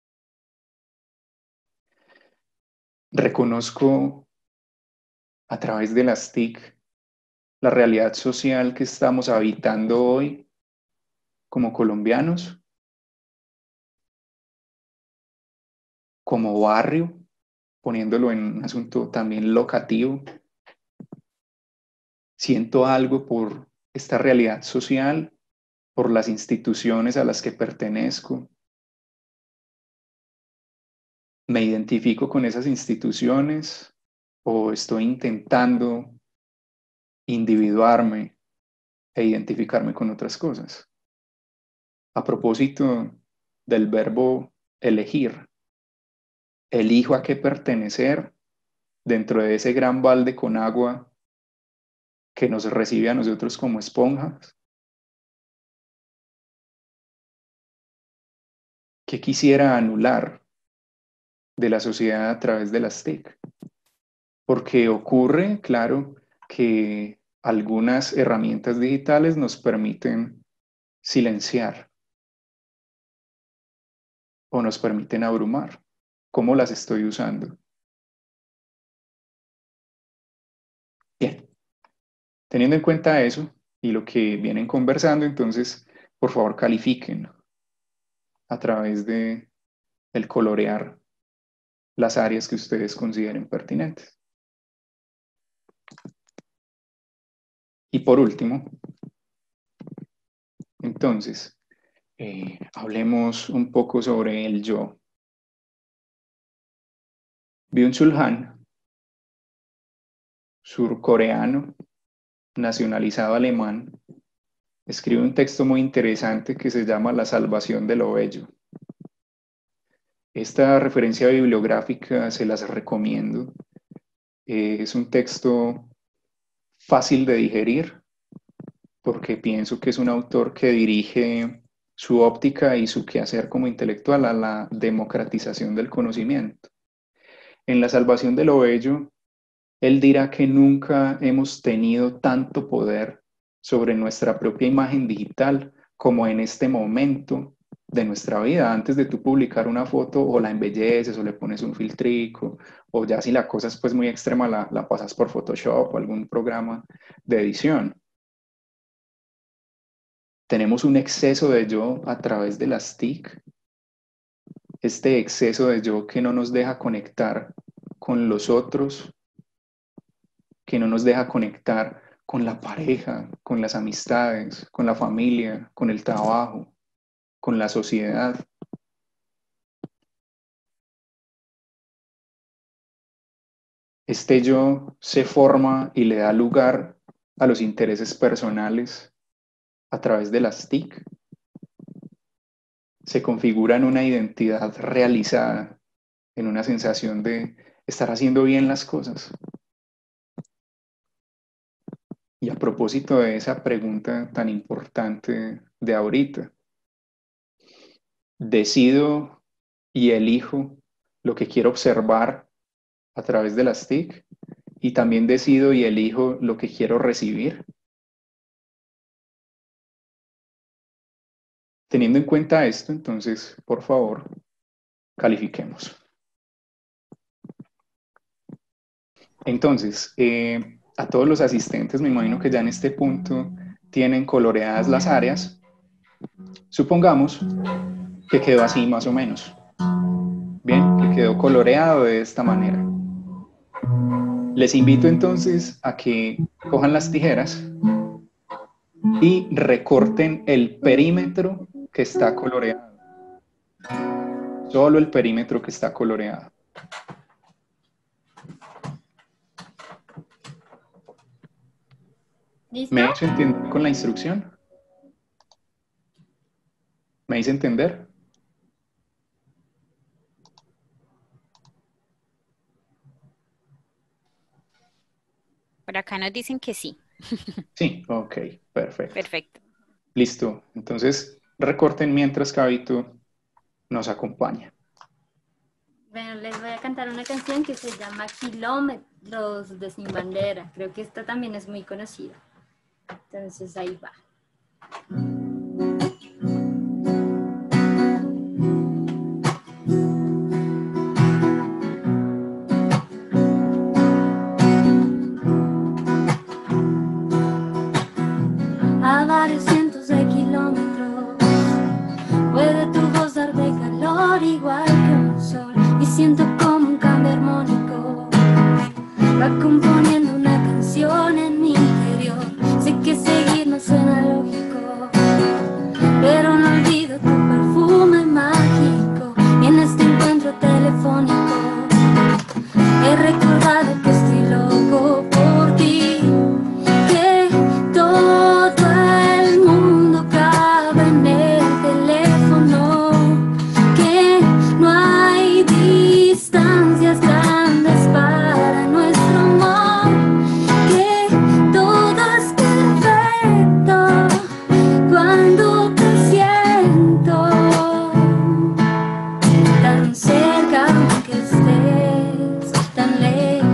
Reconozco a través de las TIC la realidad social que estamos habitando hoy como colombianos, como barrio, poniéndolo en un asunto también locativo. Siento algo por esta realidad social, por las instituciones a las que pertenezco. ¿Me identifico con esas instituciones o estoy intentando individuarme e identificarme con otras cosas? A propósito del verbo elegir, elijo a qué pertenecer dentro de ese gran balde con agua que nos recibe a nosotros como esponjas. ¿Qué quisiera anular de la sociedad a través de las TIC? Porque ocurre, claro, que algunas herramientas digitales nos permiten silenciar o nos permiten abrumar. ¿Cómo las estoy usando? Bien, teniendo en cuenta eso y lo que vienen conversando, entonces, por favor, califiquen a través de el colorear las áreas que ustedes consideren pertinentes. Y por último, entonces, hablemos un poco sobre el yo. Byung-Chul Han, surcoreano, nacionalizado alemán, escribe un texto muy interesante que se llama La salvación de lo bello. Esta referencia bibliográfica se las recomiendo. Es un texto fácil de digerir porque pienso que es un autor que dirige su óptica y su quehacer como intelectual a la democratización del conocimiento. En La salvación de lo bello, él dirá que nunca hemos tenido tanto poder sobre nuestra propia imagen digital como en este momento de nuestra vida. Antes de tú publicar una foto o la embelleces o le pones un filtrico o ya si la cosa es pues muy extrema la pasas por Photoshop o algún programa de edición. Tenemos un exceso de yo a través de las TIC, este exceso de yo que no nos deja conectar con los otros, que no nos deja conectar con la pareja, con las amistades, con la familia, con el trabajo, con la sociedad. Este yo se forma y le da lugar a los intereses personales a través de las TIC. Se configura en una identidad realizada, en una sensación de estar haciendo bien las cosas. Y a propósito de esa pregunta tan importante de ahorita, decido y elijo lo que quiero observar a través de las TIC y también decido y elijo lo que quiero recibir. Teniendo en cuenta esto, entonces, por favor, califiquemos. Entonces, a todos los asistentes, me imagino que ya en este punto tienen coloreadas las áreas. Supongamos que quedó así más o menos. Bien, que quedó coloreado de esta manera. Les invito entonces a que cojan las tijeras y recorten el perímetro que está coloreado. Solo el perímetro que está coloreado. ¿Listo? ¿Me he hecho entender con la instrucción? ¿Me hice entender? Por acá nos dicen que sí. Sí, ok, perfecto. Perfecto. Listo. Entonces, recorten mientras Gabito nos acompaña. Bueno, les voy a cantar una canción que se llama Kilómetros de Sin Bandera. Creo que esta también es muy conocida. Entonces ahí va. A varios cientos de kilómetros puede tu voz dar de calor igual que un sol. Y siento como un cambio armónico va componiendo una canción en mi interior. Sé que seguir no suena lógico, pero no olvido tu perfume mágico. Y en este encuentro telefónico he recordado que estoy loco por ti, que todo el mundo cabe en el teléfono, que no hay distancias grandes para nuestro amor, que todo es perfecto cuando te siento tan cerca aunque estés tan lejos.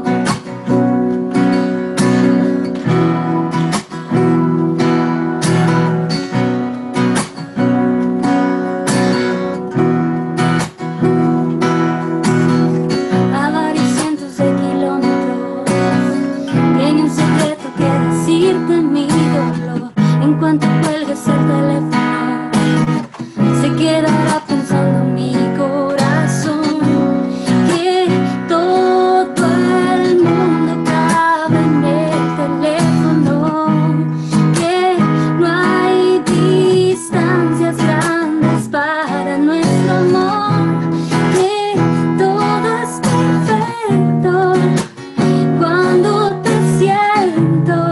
A varios cientos de kilómetros tiene un secreto que decirte mi dolor. En cuanto cuelgues el teléfono se quedará pensando mi corazón, que todo el mundo cabe en el teléfono, que no hay distancias grandes para nuestro amor, que todo es perfecto cuando te siento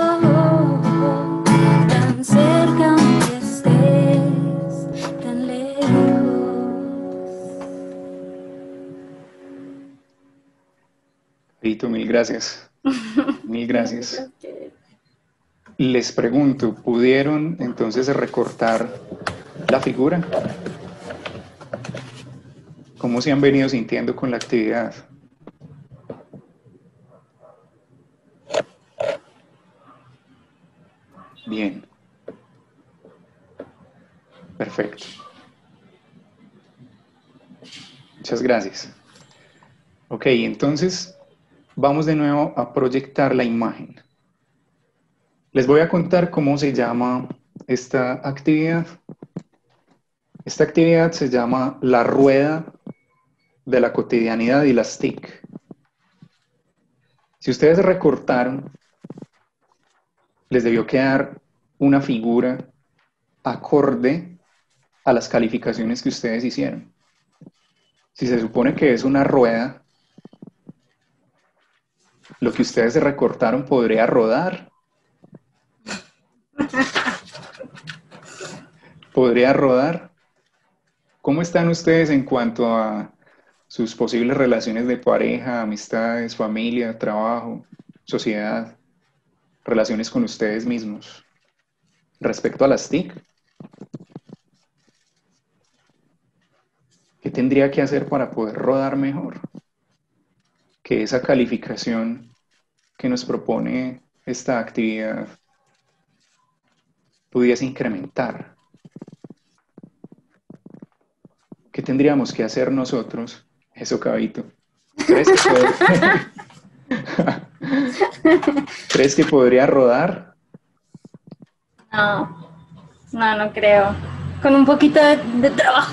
tan cerca aunque estés tan lejos. Gabito, mil gracias. Mil gracias. Les pregunto, ¿pudieron entonces recortar la figura? ¿Cómo se han venido sintiendo con la actividad? Bien. Perfecto. Muchas gracias. Ok, entonces vamos de nuevo a proyectar la imagen. Les voy a contar cómo se llama esta actividad. Esta actividad se llama la rueda de la cotidianidad y las TIC. Si ustedes recortaron, les debió quedar una figura acorde a las calificaciones que ustedes hicieron. Si se supone que es una rueda, lo que ustedes recortaron podría rodar. Podría rodar. ¿Cómo están ustedes en cuanto a sus posibles relaciones de pareja, amistades, familia, trabajo, sociedad, relaciones con ustedes mismos? Respecto a las TIC, ¿qué tendría que hacer para poder rodar mejor? Que esa calificación que nos propone esta actividad pudiese incrementar. ¿Qué tendríamos que hacer nosotros? Eso, Cabito. ¿Crees que podría rodar? No creo. Con un poquito de trabajo.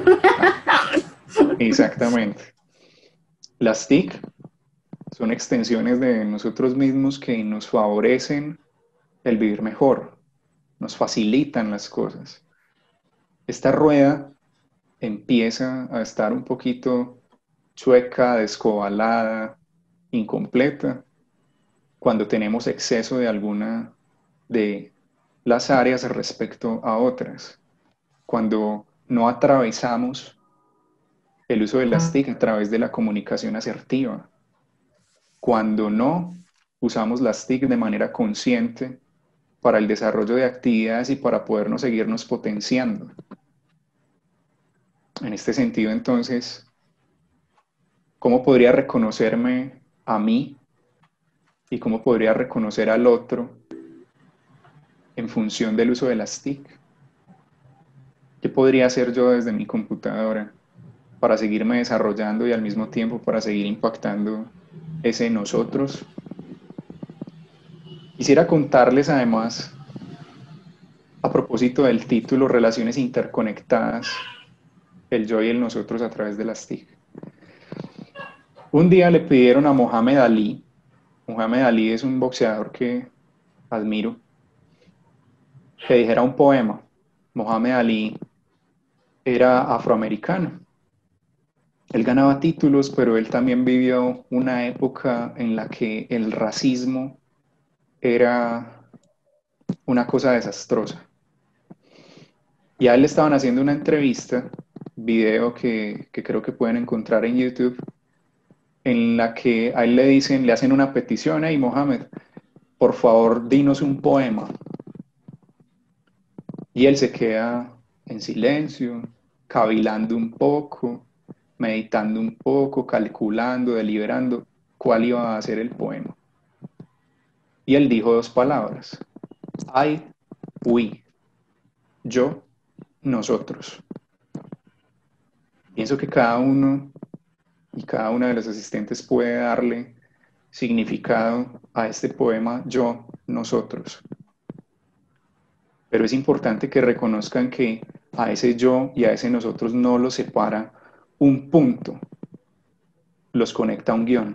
Exactamente. Las TIC son extensiones de nosotros mismos que nos favorecen el vivir mejor, nos facilitan las cosas. Esta rueda empieza a estar un poquito chueca, descobalada, incompleta, cuando tenemos exceso de alguna de las áreas respecto a otras, cuando no atravesamos el uso de las TIC a través de la comunicación asertiva, cuando no usamos las TIC de manera consciente para el desarrollo de actividades y para podernos seguirnos potenciando. En este sentido, entonces, ¿cómo podría reconocerme a mí y cómo podría reconocer al otro en función del uso de las TIC? ¿Qué podría hacer yo desde mi computadora para seguirme desarrollando y al mismo tiempo para seguir impactando ese nosotros? Quisiera contarles además, a propósito del título, Relaciones interconectadas, el yo y el nosotros a través de las TIC. Un día le pidieron a Mohamed Ali es un boxeador que admiro, que dijera un poema. Mohamed Ali era afroamericano. Él ganaba títulos, pero él también vivió una época en la que el racismo era una cosa desastrosa. Y a él le estaban haciendo una entrevista, video que creo que pueden encontrar en YouTube, en la que a él le dicen, le hacen una petición: hey, Mohamed, por favor, dinos un poema. Y él se queda en silencio, cavilando un poco, meditando un poco, calculando, deliberando cuál iba a ser el poema. Y él dijo dos palabras: I, we, yo, nosotros. Pienso que cada uno y cada una de los asistentes puede darle significado a este poema yo, nosotros. Pero es importante que reconozcan que a ese yo y a ese nosotros no los separa un punto, los conecta un guión.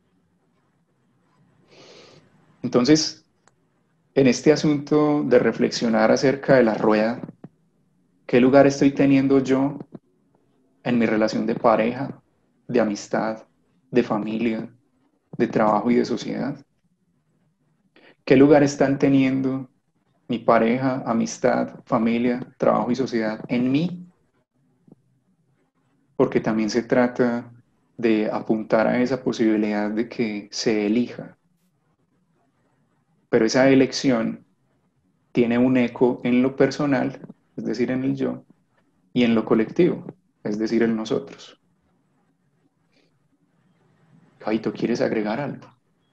Entonces, en este asunto de reflexionar acerca de la rueda, ¿qué lugar estoy teniendo yo en mi relación de pareja, de amistad, de familia, de trabajo y de sociedad? ¿Qué lugar están teniendo mi pareja, amistad, familia, trabajo y sociedad en mí? Porque también se trata de apuntar a esa posibilidad de que se elija. Pero esa elección tiene un eco en lo personal, es decir, en el yo, y en lo colectivo, es decir, en nosotros. Caito, ¿quieres agregar algo?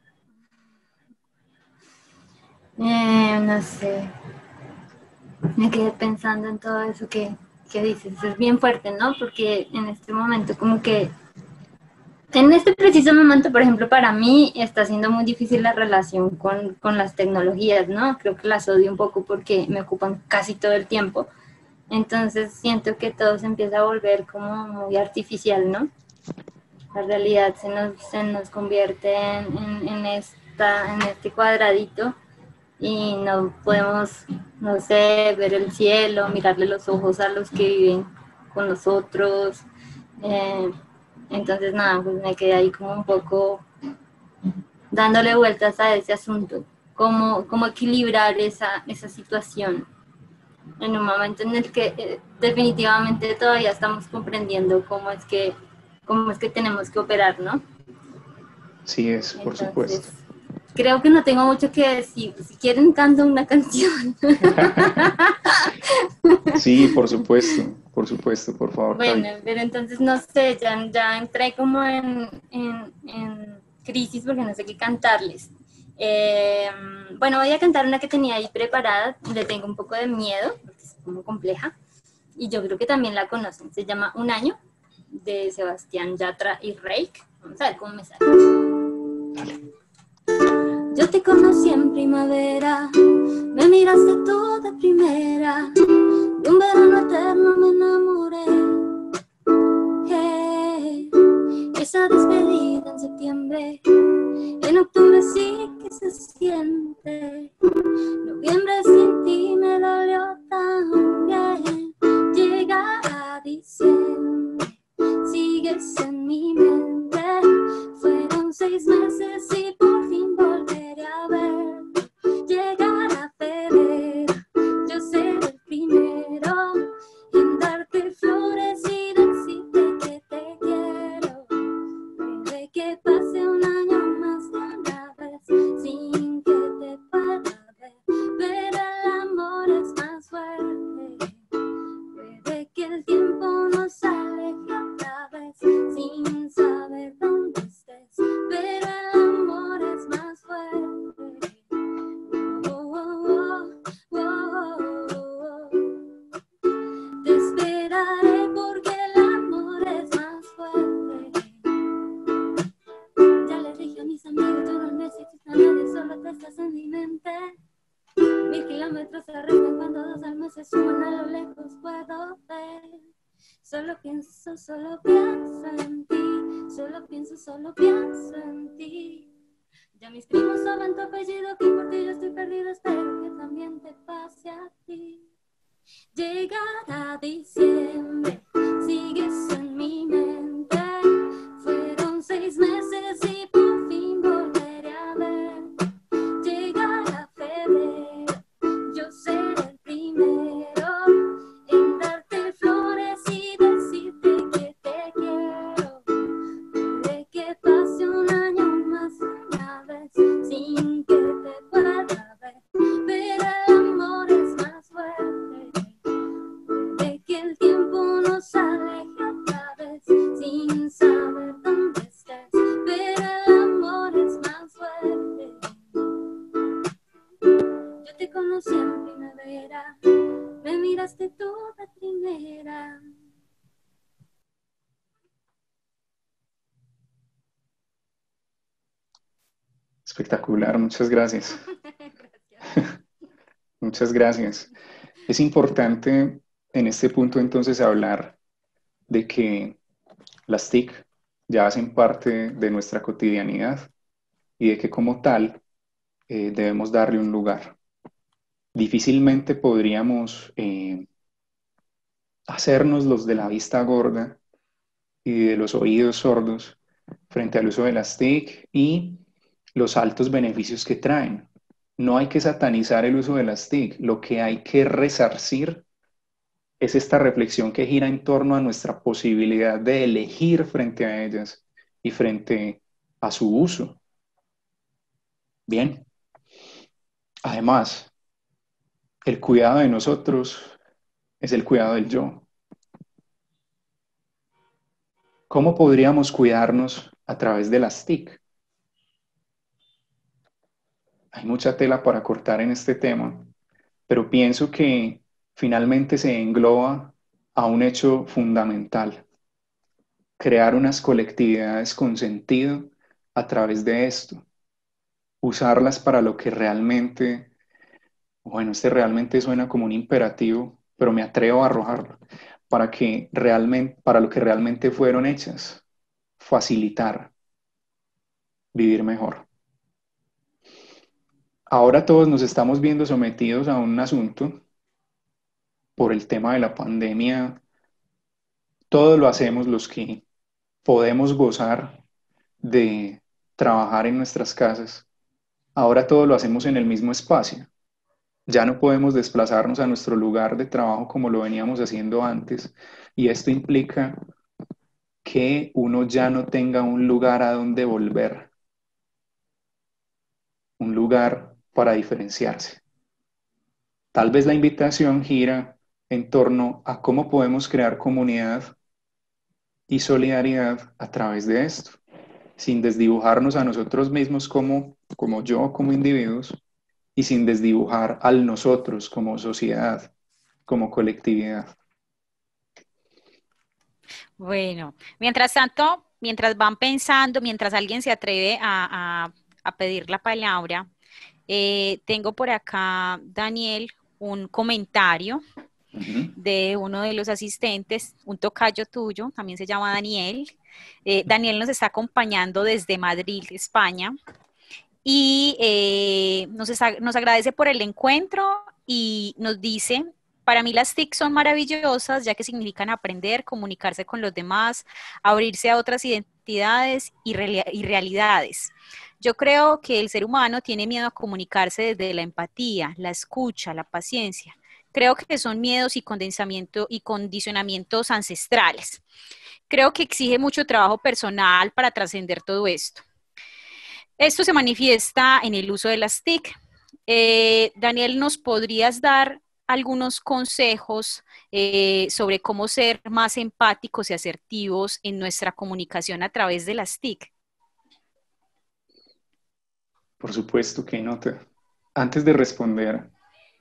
No sé, me quedé pensando en todo eso que dices. Es bien fuerte, ¿no? Porque en este momento como que, en este preciso momento, por ejemplo, para mí está siendo muy difícil la relación con las tecnologías, ¿no? Creo que las odio un poco porque me ocupan casi todo el tiempo. Entonces siento que todo se empieza a volver como muy artificial, ¿no? La realidad se nos convierte en este cuadradito y no podemos, no sé, ver el cielo, mirarle los ojos a los que viven con nosotros. Entonces, nada, pues me quedé ahí como un poco dándole vueltas a ese asunto, cómo equilibrar esa situación en un momento en el que definitivamente todavía estamos comprendiendo cómo es que tenemos que operar, ¿no? Sí es, por Entonces, supuesto. creo que no tengo mucho que decir. Si quieren, canto una canción. Sí, por supuesto, por favor. Bueno, Caito. pero entonces no sé, ya entré como en crisis porque no sé qué cantarles. Bueno, voy a cantar una que tenía ahí preparada, le tengo un poco de miedo, porque es como compleja, y yo creo que también la conocen. Se llama Un Año, de Sebastián Yatra y Reik. Vamos a ver cómo me sale. Yo te conocí en primavera, me miraste tú de primera, de un verano eterno me enamoré. Hey, esa despedida en septiembre, en octubre sí que se siente. Noviembre sin ti me dolió también. Llega a diciembre, sigues en mi mente. Fueron 6 meses y por fin volveré a ver. Llegar a febrero, yo seré el primero en darte flores y decirte que te quiero. Puede que pase un año más de una vez fuerte estás en mi mente. 1000 kilómetros se restan cuando dos almas se suman, a lo lejos puedo ver. Solo pienso en ti. Solo pienso en ti. Ya mis primos saben tu apellido, que por ti yo estoy perdido, espero que también te pase a ti. Llegará diciembre, sigues en mi mente. Fueron 6 meses y por fin volveré a ver. Llegará febrero, yo seré el primero en darte flores y decirte que te quiero. Puede que pase un año más una vez sin que te pueda ver, pero el amor es más fuerte. Puede que el tiempo nos aleje otra vez sin saber dónde estés, pero el amor es más fuerte. Yo te conocí en primavera, me miraste tú de primera. Espectacular, muchas gracias. Gracias. Muchas gracias. Es importante en este punto entonces hablar de que las TIC ya hacen parte de nuestra cotidianidad y de que como tal debemos darle un lugar. Difícilmente podríamos hacernos los de la vista gorda y de los oídos sordos frente al uso de las TIC y los altos beneficios que traen. No hay que satanizar el uso de las TIC, lo que hay que resarcir es esta reflexión que gira en torno a nuestra posibilidad de elegir frente a ellas y frente a su uso. Bien, además, el cuidado de nosotros es el cuidado del yo. ¿Cómo podríamos cuidarnos a través de las TIC? Hay mucha tela para cortar en este tema, pero pienso que finalmente se engloba a un hecho fundamental: crear unas colectividades con sentido a través de esto, usarlas para lo que realmente, bueno, este realmente suena como un imperativo, pero me atrevo a arrojarlo, para lo que realmente fueron hechas: facilitar, vivir mejor. Ahora todos nos estamos viendo sometidos a un asunto por el tema de la pandemia. Todo lo hacemos los que podemos gozar de trabajar en nuestras casas. Ahora todo lo hacemos en el mismo espacio. Ya no podemos desplazarnos a nuestro lugar de trabajo como lo veníamos haciendo antes, y esto implica que uno ya no tenga un lugar a donde volver, un lugar para diferenciarse. Tal vez la invitación gira en torno a cómo podemos crear comunidad y solidaridad a través de esto, sin desdibujarnos a nosotros mismos como yo, como individuos, y sin desdibujar al nosotros como sociedad, como colectividad. Bueno, mientras tanto, mientras van pensando, mientras alguien se atreve a pedir la palabra, tengo por acá, Daniel, un comentario de uno de los asistentes, un tocayo tuyo, también se llama Daniel. Daniel nos está acompañando desde Madrid, España, y nos agradece por el encuentro y nos dice: para mí las TIC son maravillosas, ya que significan aprender, comunicarse con los demás, abrirse a otras identidades y realidades. Yo creo que el ser humano tiene miedo a comunicarse desde la empatía, la escucha, la paciencia. Creo que son miedos y condicionamientos ancestrales. Creo que exige mucho trabajo personal para trascender todo esto. Esto se manifiesta en el uso de las TIC. Daniel, ¿nos podrías dar algunos consejos sobre cómo ser más empáticos y asertivos en nuestra comunicación a través de las TIC? Por supuesto que no. Antes de responder,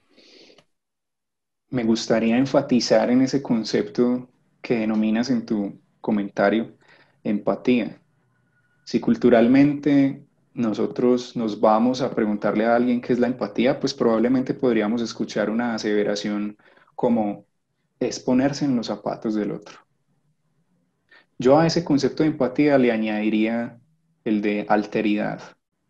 me gustaría enfatizar en ese concepto que denominas en tu comentario, empatía. Si culturalmente nosotros nos vamos a preguntarle a alguien qué es la empatía, pues probablemente podríamos escuchar una aseveración como es ponerse en los zapatos del otro. Yo a ese concepto de empatía le añadiría el de alteridad,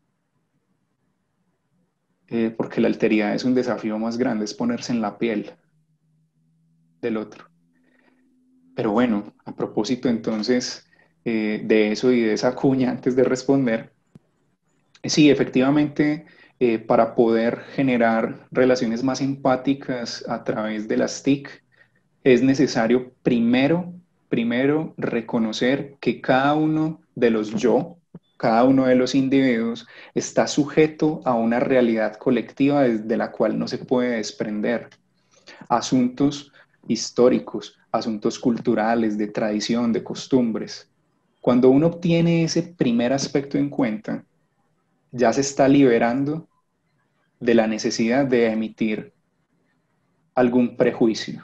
porque la alteridad es un desafío más grande, es ponerse en la piel del otro. Pero bueno, a propósito entonces de eso y de esa cuña antes de responder, sí, efectivamente, para poder generar relaciones más empáticas a través de las TIC, es necesario primero reconocer que cada uno de los yo, cada uno de los individuos está sujeto a una realidad colectiva desde la cual no se puede desprender. Asuntos históricos, asuntos culturales, de tradición, de costumbres. Cuando uno tiene ese primer aspecto en cuenta, ya se está liberando de la necesidad de emitir algún prejuicio.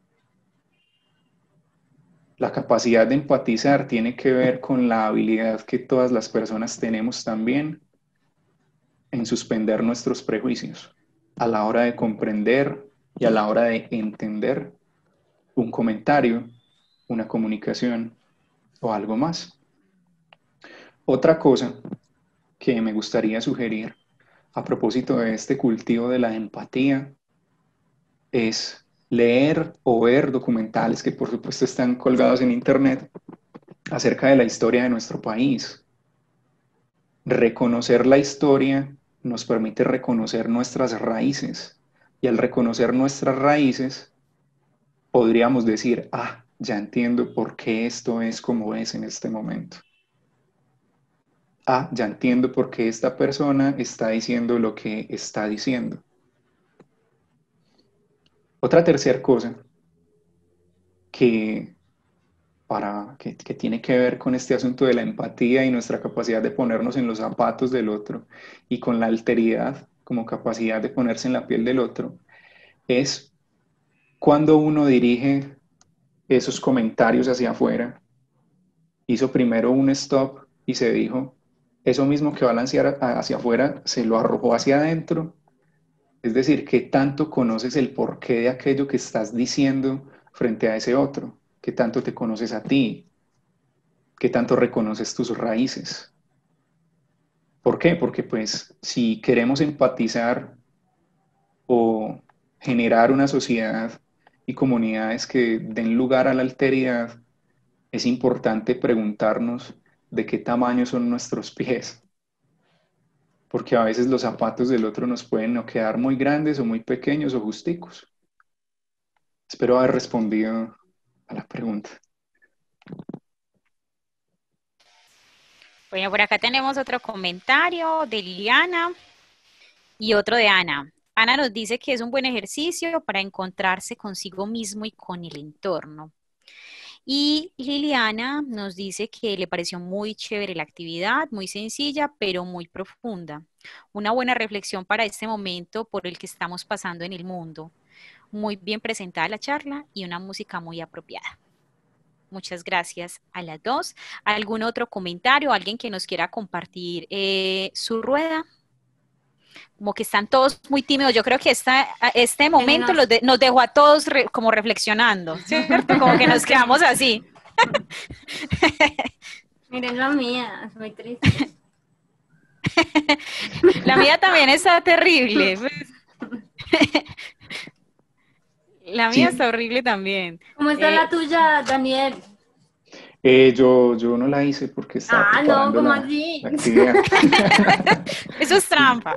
La capacidad de empatizar tiene que ver con la habilidad que todas las personas tenemos también en suspender nuestros prejuicios a la hora de comprender y a la hora de entender un comentario, una comunicación o algo más. Otra cosa que me gustaría sugerir a propósito de este cultivo de la empatía es leer o ver documentales que por supuesto están colgados en internet acerca de la historia de nuestro país. Reconocer la historia nos permite reconocer nuestras raíces y al reconocer nuestras raíces podríamos decir, ya entiendo por qué esto es como es en este momento. Ya entiendo por qué esta persona está diciendo lo que está diciendo. Otra tercera cosa que tiene que ver con este asunto de la empatía y nuestra capacidad de ponernos en los zapatos del otro y con la alteridad como capacidad de ponerse en la piel del otro, es cuando uno dirige esos comentarios hacia afuera, hizo primero un stop y se dijo, eso mismo que va a lanzar hacia afuera, se lo arrojó hacia adentro. Es decir, ¿qué tanto conoces el porqué de aquello que estás diciendo frente a ese otro? ¿Qué tanto te conoces a ti? ¿Qué tanto reconoces tus raíces? ¿Por qué? Porque pues si queremos empatizar o generar una sociedad y comunidades que den lugar a la alteridad, es importante preguntarnos de qué tamaño son nuestros pies, porque a veces los zapatos del otro nos pueden no quedar muy grandes o muy pequeños o justicos. Espero haber respondido a la pregunta. Bueno, por acá tenemos otro comentario de Liliana y otro de Ana. Ana nos dice que es un buen ejercicio para encontrarse consigo mismo y con el entorno. Y Liliana nos dice que le pareció muy chévere la actividad, muy sencilla, pero muy profunda. Una buena reflexión para este momento por el que estamos pasando en el mundo. Muy bien presentada la charla y una música muy apropiada. Muchas gracias a las dos. ¿Algún otro comentario? ¿Alguien que nos quiera compartir su rueda? Como que están todos muy tímidos. Yo creo que este momento nos dejó a todos como reflexionando, ¿cierto? Como que nos quedamos así. Miren la mía, es muy triste. La mía también está terrible. La mía está horrible también. ¿Cómo está la tuya, Daniel? Yo no la hice porque estaba preparando ¿cómo la así? actividad. Eso es trampa.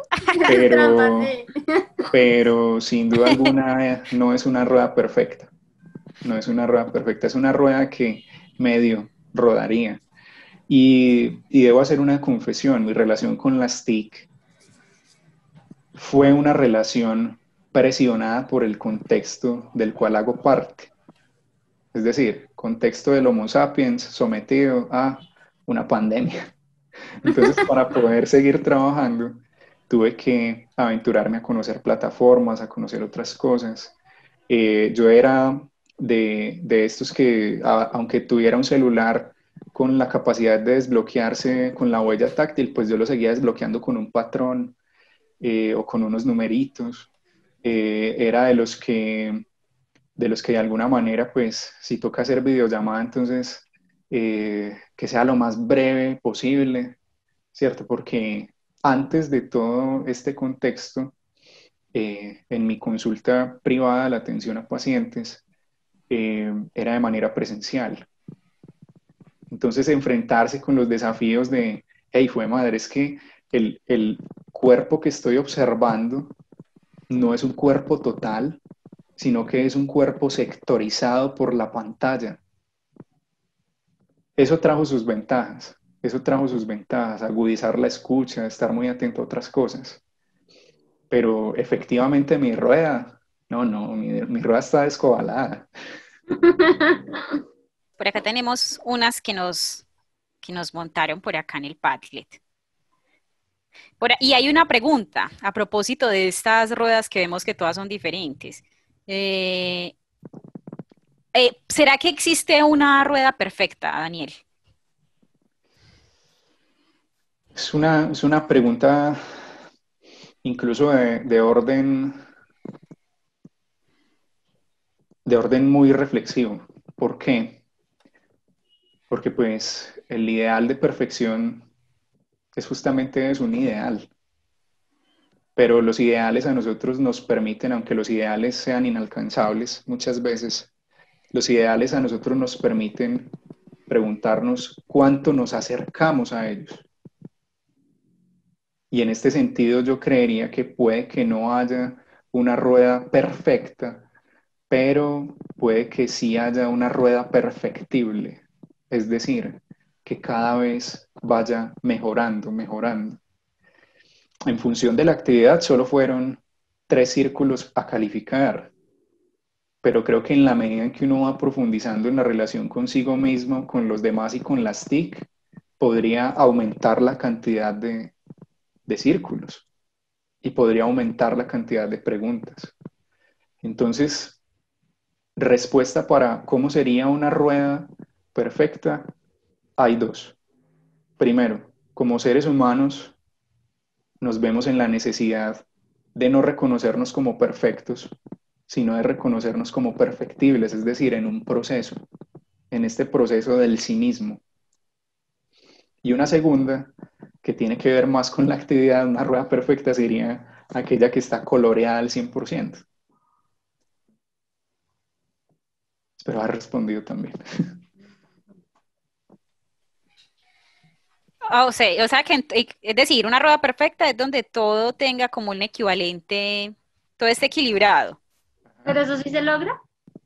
Pero sin duda alguna no es una rueda perfecta. No es una rueda perfecta, es una rueda que medio rodaría. Y debo hacer una confesión, mi relación con las TIC fue una relación presionada por el contexto del cual hago parte. Es decir, contexto del Homo sapiens sometido a una pandemia. Entonces, para poder seguir trabajando, tuve que aventurarme a conocer plataformas, a conocer otras cosas. Yo era de estos que, aunque tuviera un celular con la capacidad de desbloquearse con la huella táctil, pues yo lo seguía desbloqueando con un patrón o con unos numeritos. Era de los que de alguna manera, pues si toca hacer videollamada, entonces que sea lo más breve posible, ¿cierto? Porque antes de todo este contexto, en mi consulta privada, la atención a pacientes, era de manera presencial. Entonces, enfrentarse con los desafíos de, hey, fue madre, es que el cuerpo que estoy observando no es un cuerpo total, sino que es un cuerpo sectorizado por la pantalla. Eso trajo sus ventajas, agudizar la escucha, estar muy atento a otras cosas. Pero efectivamente mi rueda, mi rueda está descobalada. Por acá tenemos unas que nos montaron por acá en el Padlet. Y hay una pregunta a propósito de estas ruedas que vemos que todas son diferentes. ¿Será que existe una rueda perfecta, Daniel? Es una pregunta incluso de orden muy reflexivo. ¿Por qué? Porque pues el ideal de perfección es justamente es un ideal. Pero los ideales a nosotros nos permiten, aunque los ideales sean inalcanzables muchas veces, los ideales a nosotros nos permiten preguntarnos cuánto nos acercamos a ellos. Y en este sentido yo creería que puede que no haya una rueda perfecta, pero puede que sí haya una rueda perfectible. Es decir, que cada vez vaya mejorando, mejorando. En función de la actividad solo fueron 3 círculos a calificar, pero creo que en la medida en que uno va profundizando en la relación consigo mismo, con los demás y con las TIC, podría aumentar la cantidad de círculos y podría aumentar la cantidad de preguntas. Entonces, respuesta para cómo sería una rueda perfecta, hay 2. Primero, como seres humanos, nos vemos en la necesidad de no reconocernos como perfectos, sino de reconocernos como perfectibles, es decir, en un proceso, en este proceso del sí mismo. Y una segunda, que tiene que ver más con la actividad, una rueda perfecta sería aquella que está coloreada al 100%. Espero haber respondido también. O sea que, es decir, una rueda perfecta es donde todo tenga como un equivalente, todo esté equilibrado. ¿Pero eso sí se logra?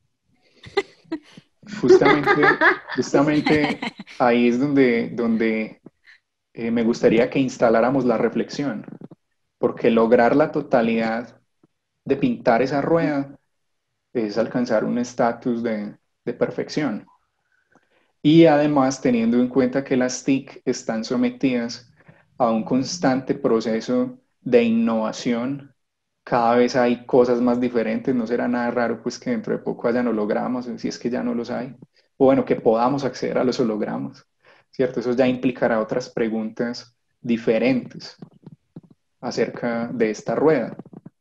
Justamente ahí es donde me gustaría que instaláramos la reflexión, porque lograr la totalidad de pintar esa rueda es alcanzar un estatus de perfección. Y además teniendo en cuenta que las TIC están sometidas a un constante proceso de innovación, cada vez hay cosas más diferentes, no será nada raro pues que dentro de poco hayan hologramas, si es que ya no los hay, o bueno, que podamos acceder a los hologramas, ¿cierto? Eso ya implicará otras preguntas diferentes acerca de esta rueda.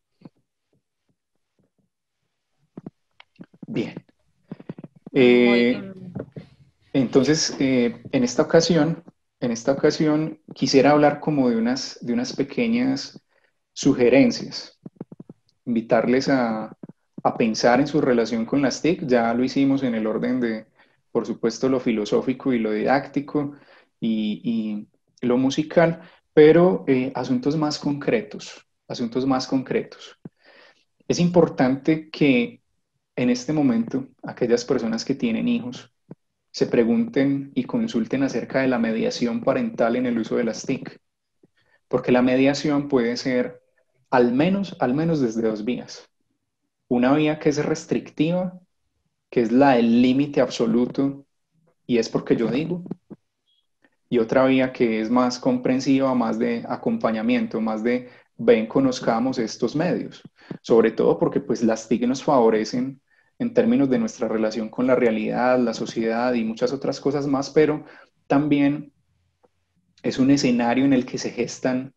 Bien. Muy bien. Entonces, en esta ocasión quisiera hablar como de unas pequeñas sugerencias, invitarles a pensar en su relación con las TIC. Ya lo hicimos en el orden de, por supuesto, lo filosófico y lo didáctico y lo musical, pero asuntos más concretos, asuntos más concretos. Es importante que en este momento aquellas personas que tienen hijos se pregunten y consulten acerca de la mediación parental en el uso de las TIC, porque la mediación puede ser al menos desde 2 vías. Una vía que es restrictiva, que es la del límite absoluto, y es porque yo digo, y otra vía que es más comprensiva, más de acompañamiento, más de ven, conozcamos estos medios, sobre todo porque pues las TIC nos favorecen en términos de nuestra relación con la realidad, la sociedad y muchas otras cosas más, pero también es un escenario en el que se gestan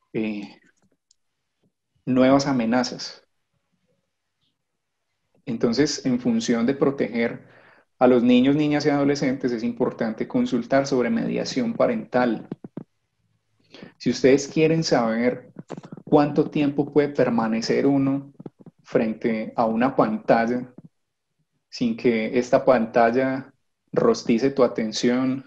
nuevas amenazas. Entonces, en función de proteger a los niños, niñas y adolescentes, es importante consultar sobre mediación parental. Si ustedes quieren saber cuánto tiempo puede permanecer uno frente a una pantalla sin que esta pantalla rostice tu atención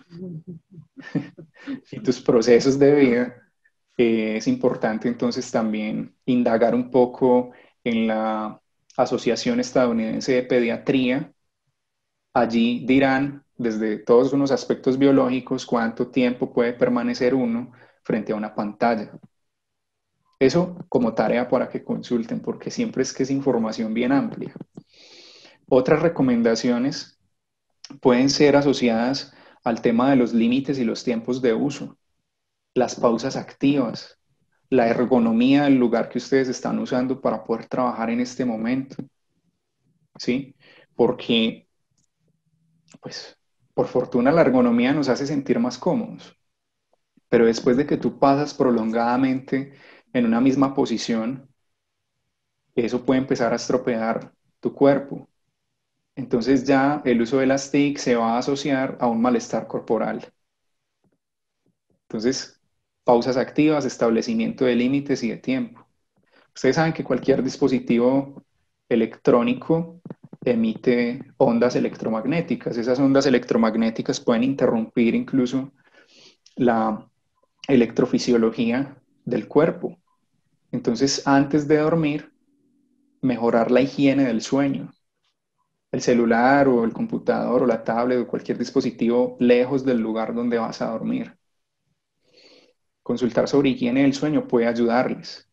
y tus procesos de vida, es importante entonces también indagar un poco en la Asociación Estadounidense de Pediatría. Allí dirán, desde todos unos aspectos biológicos, cuánto tiempo puede permanecer uno frente a una pantalla. Eso como tarea para que consulten, porque siempre es que es información bien amplia. Otras recomendaciones pueden ser asociadas al tema de los límites y los tiempos de uso, las pausas activas, la ergonomía del lugar que ustedes están usando para poder trabajar en este momento, ¿sí? Porque, pues, por fortuna la ergonomía nos hace sentir más cómodos, pero después de que tú pasas prolongadamente en una misma posición, eso puede empezar a estropear tu cuerpo. Entonces ya el uso de las TIC se va a asociar a un malestar corporal. Entonces, pausas activas, establecimiento de límites y de tiempo. Ustedes saben que cualquier dispositivo electrónico emite ondas electromagnéticas. Esas ondas electromagnéticas pueden interrumpir incluso la electrofisiología del cuerpo. Entonces, antes de dormir, mejorar la higiene del sueño. El celular o el computador o la tablet o cualquier dispositivo lejos del lugar donde vas a dormir. Consultar sobre higiene del sueño puede ayudarles.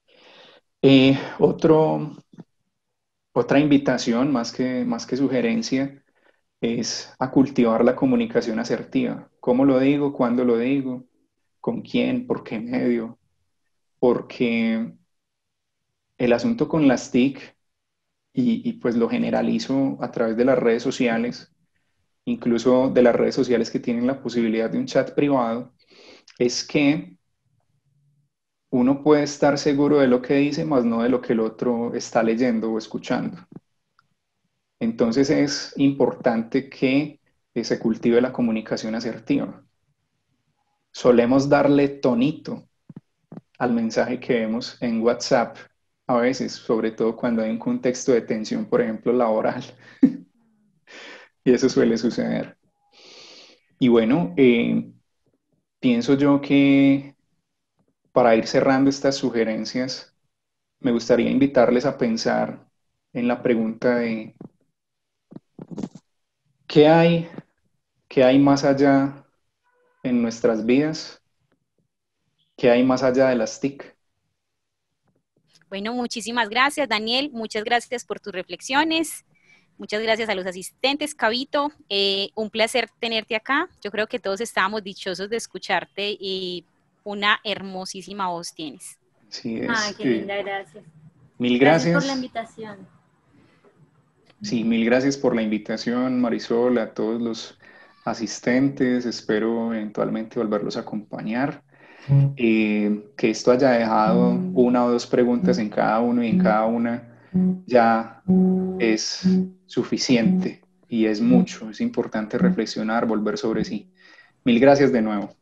Otra invitación, más que sugerencia, es a cultivar la comunicación asertiva. ¿Cómo lo digo? ¿Cuándo lo digo? ¿Con quién? ¿Por qué medio? Porque el asunto con las TIC, y pues lo generalizo a través de las redes sociales, incluso de las redes sociales que tienen la posibilidad de un chat privado, es que uno puede estar seguro de lo que dice, más no de lo que el otro está leyendo o escuchando. Entonces es importante que se cultive la comunicación asertiva. Solemos darle tonito al mensaje que vemos en WhatsApp, a veces, sobre todo cuando hay un contexto de tensión, por ejemplo, laboral. Y eso suele suceder. Y bueno, pienso yo que para ir cerrando estas sugerencias, me gustaría invitarles a pensar en la pregunta de ¿qué hay más allá en nuestras vidas? ¿Qué hay más allá de las TIC? Bueno, muchísimas gracias, Daniel. Muchas gracias por tus reflexiones. Muchas gracias a los asistentes, Cabito. Un placer tenerte acá. Yo creo que todos estábamos dichosos de escucharte y una hermosísima voz tienes. Sí, es, Ay, qué linda, gracias. Mil Gracias por gracias. la invitación. Sí, mil gracias por la invitación, Marisol, a todos los asistentes. Espero eventualmente volverlos a acompañar. Que esto haya dejado una o dos preguntas en cada uno y en cada una ya es suficiente y es mucho. Es importante reflexionar, volver sobre sí. Mil gracias de nuevo.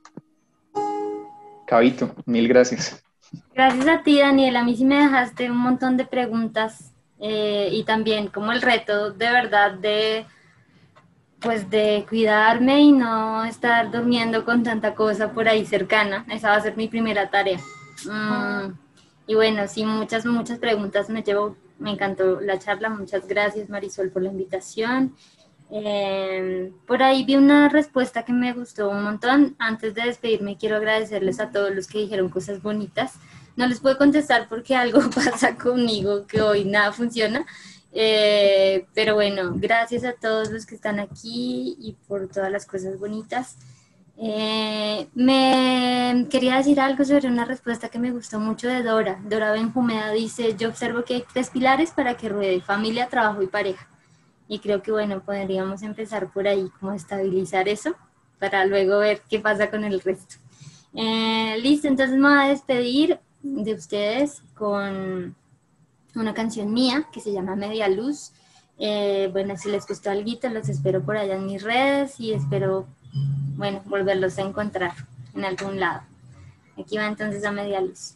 Cabito, mil gracias. Gracias a ti, Daniel. A mí sí me dejaste un montón de preguntas y también como el reto de verdad pues de cuidarme y no estar durmiendo con tanta cosa por ahí cercana. Esa va a ser mi primera tarea. Y bueno, sí, muchas preguntas me llevo. Me encantó la charla. Muchas gracias, Marisol, por la invitación. Por ahí vi una respuesta que me gustó un montón. Antes de despedirme, quiero agradecerles a todos los que dijeron cosas bonitas. No les puedo contestar porque algo pasa conmigo, que hoy nada funciona. Pero bueno, gracias a todos los que están aquí y por todas las cosas bonitas. Me quería decir algo sobre una respuesta que me gustó mucho de Dora. Dora Benjumea dice: yo observo que hay 3 pilares para que ruede: familia, trabajo y pareja. Y creo que bueno, podríamos empezar por ahí, como estabilizar eso. para luego ver qué pasa con el resto. Listo, entonces me voy a despedir de ustedes con una canción mía que se llama Media Luz. Bueno, si les gustó algo, los espero por allá en mis redes y espero, bueno, volverlos a encontrar en algún lado. Aquí va entonces a Media Luz.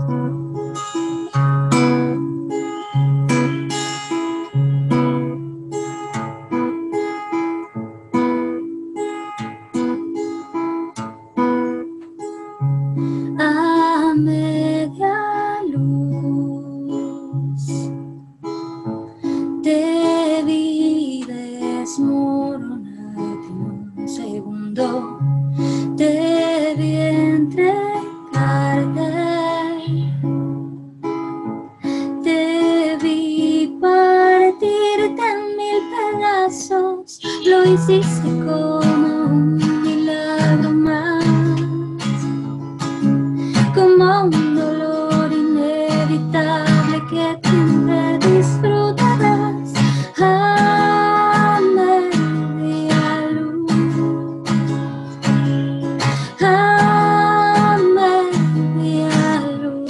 A media luz te vi desmoronarte en un segundo, te vi entregarte, te vi partirte en 1000 pedazos, lo hiciste como un milagro más, como un dolor inevitable que siempre disfrutarás a media luz, a media luz.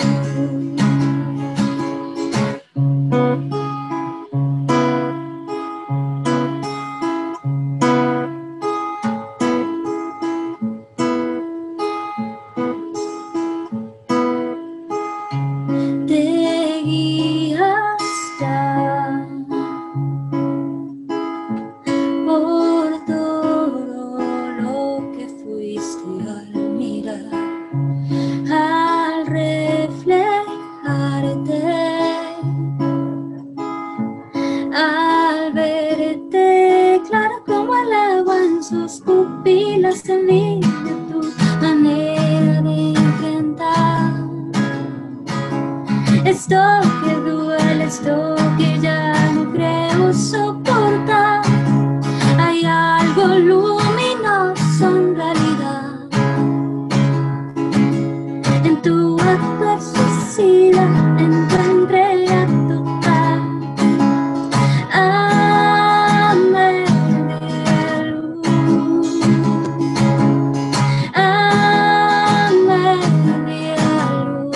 Te guías ya por todo lo que fuiste al mirar, al reflejarte, al verte claro como el agua en sus pupilas, se mira tu manera de enfrentar esto que duele, esto que ya no creo soportar. Hay algo luminoso en realidad en tu actuar suicida, en tu entrega total a media luz, a media luz,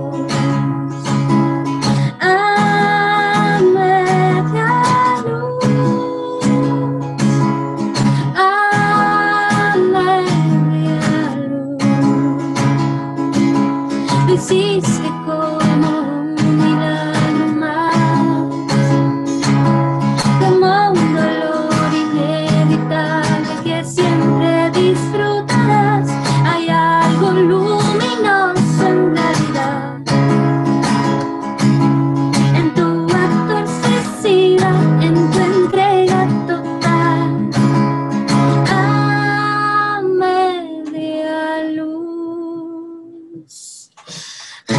a media luz, a media luz. Lo hiciste como un milagro más, como un dolor inevitable que siempre disfrutarás. Hay algo luminoso en realidad en tu actuar suicida, en tu entrega total a media luz, a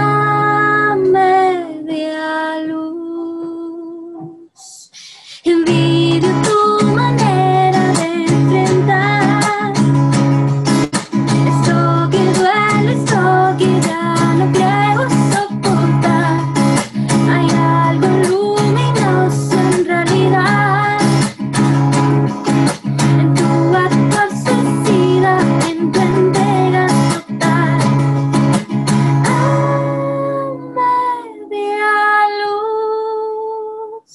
media luz. Envidio tu manera de enfrentar esto que duele, esto que ya no creo soportar. Hay algo luminoso en realidad en tu actuar suicida, en tu entrega total a media luz.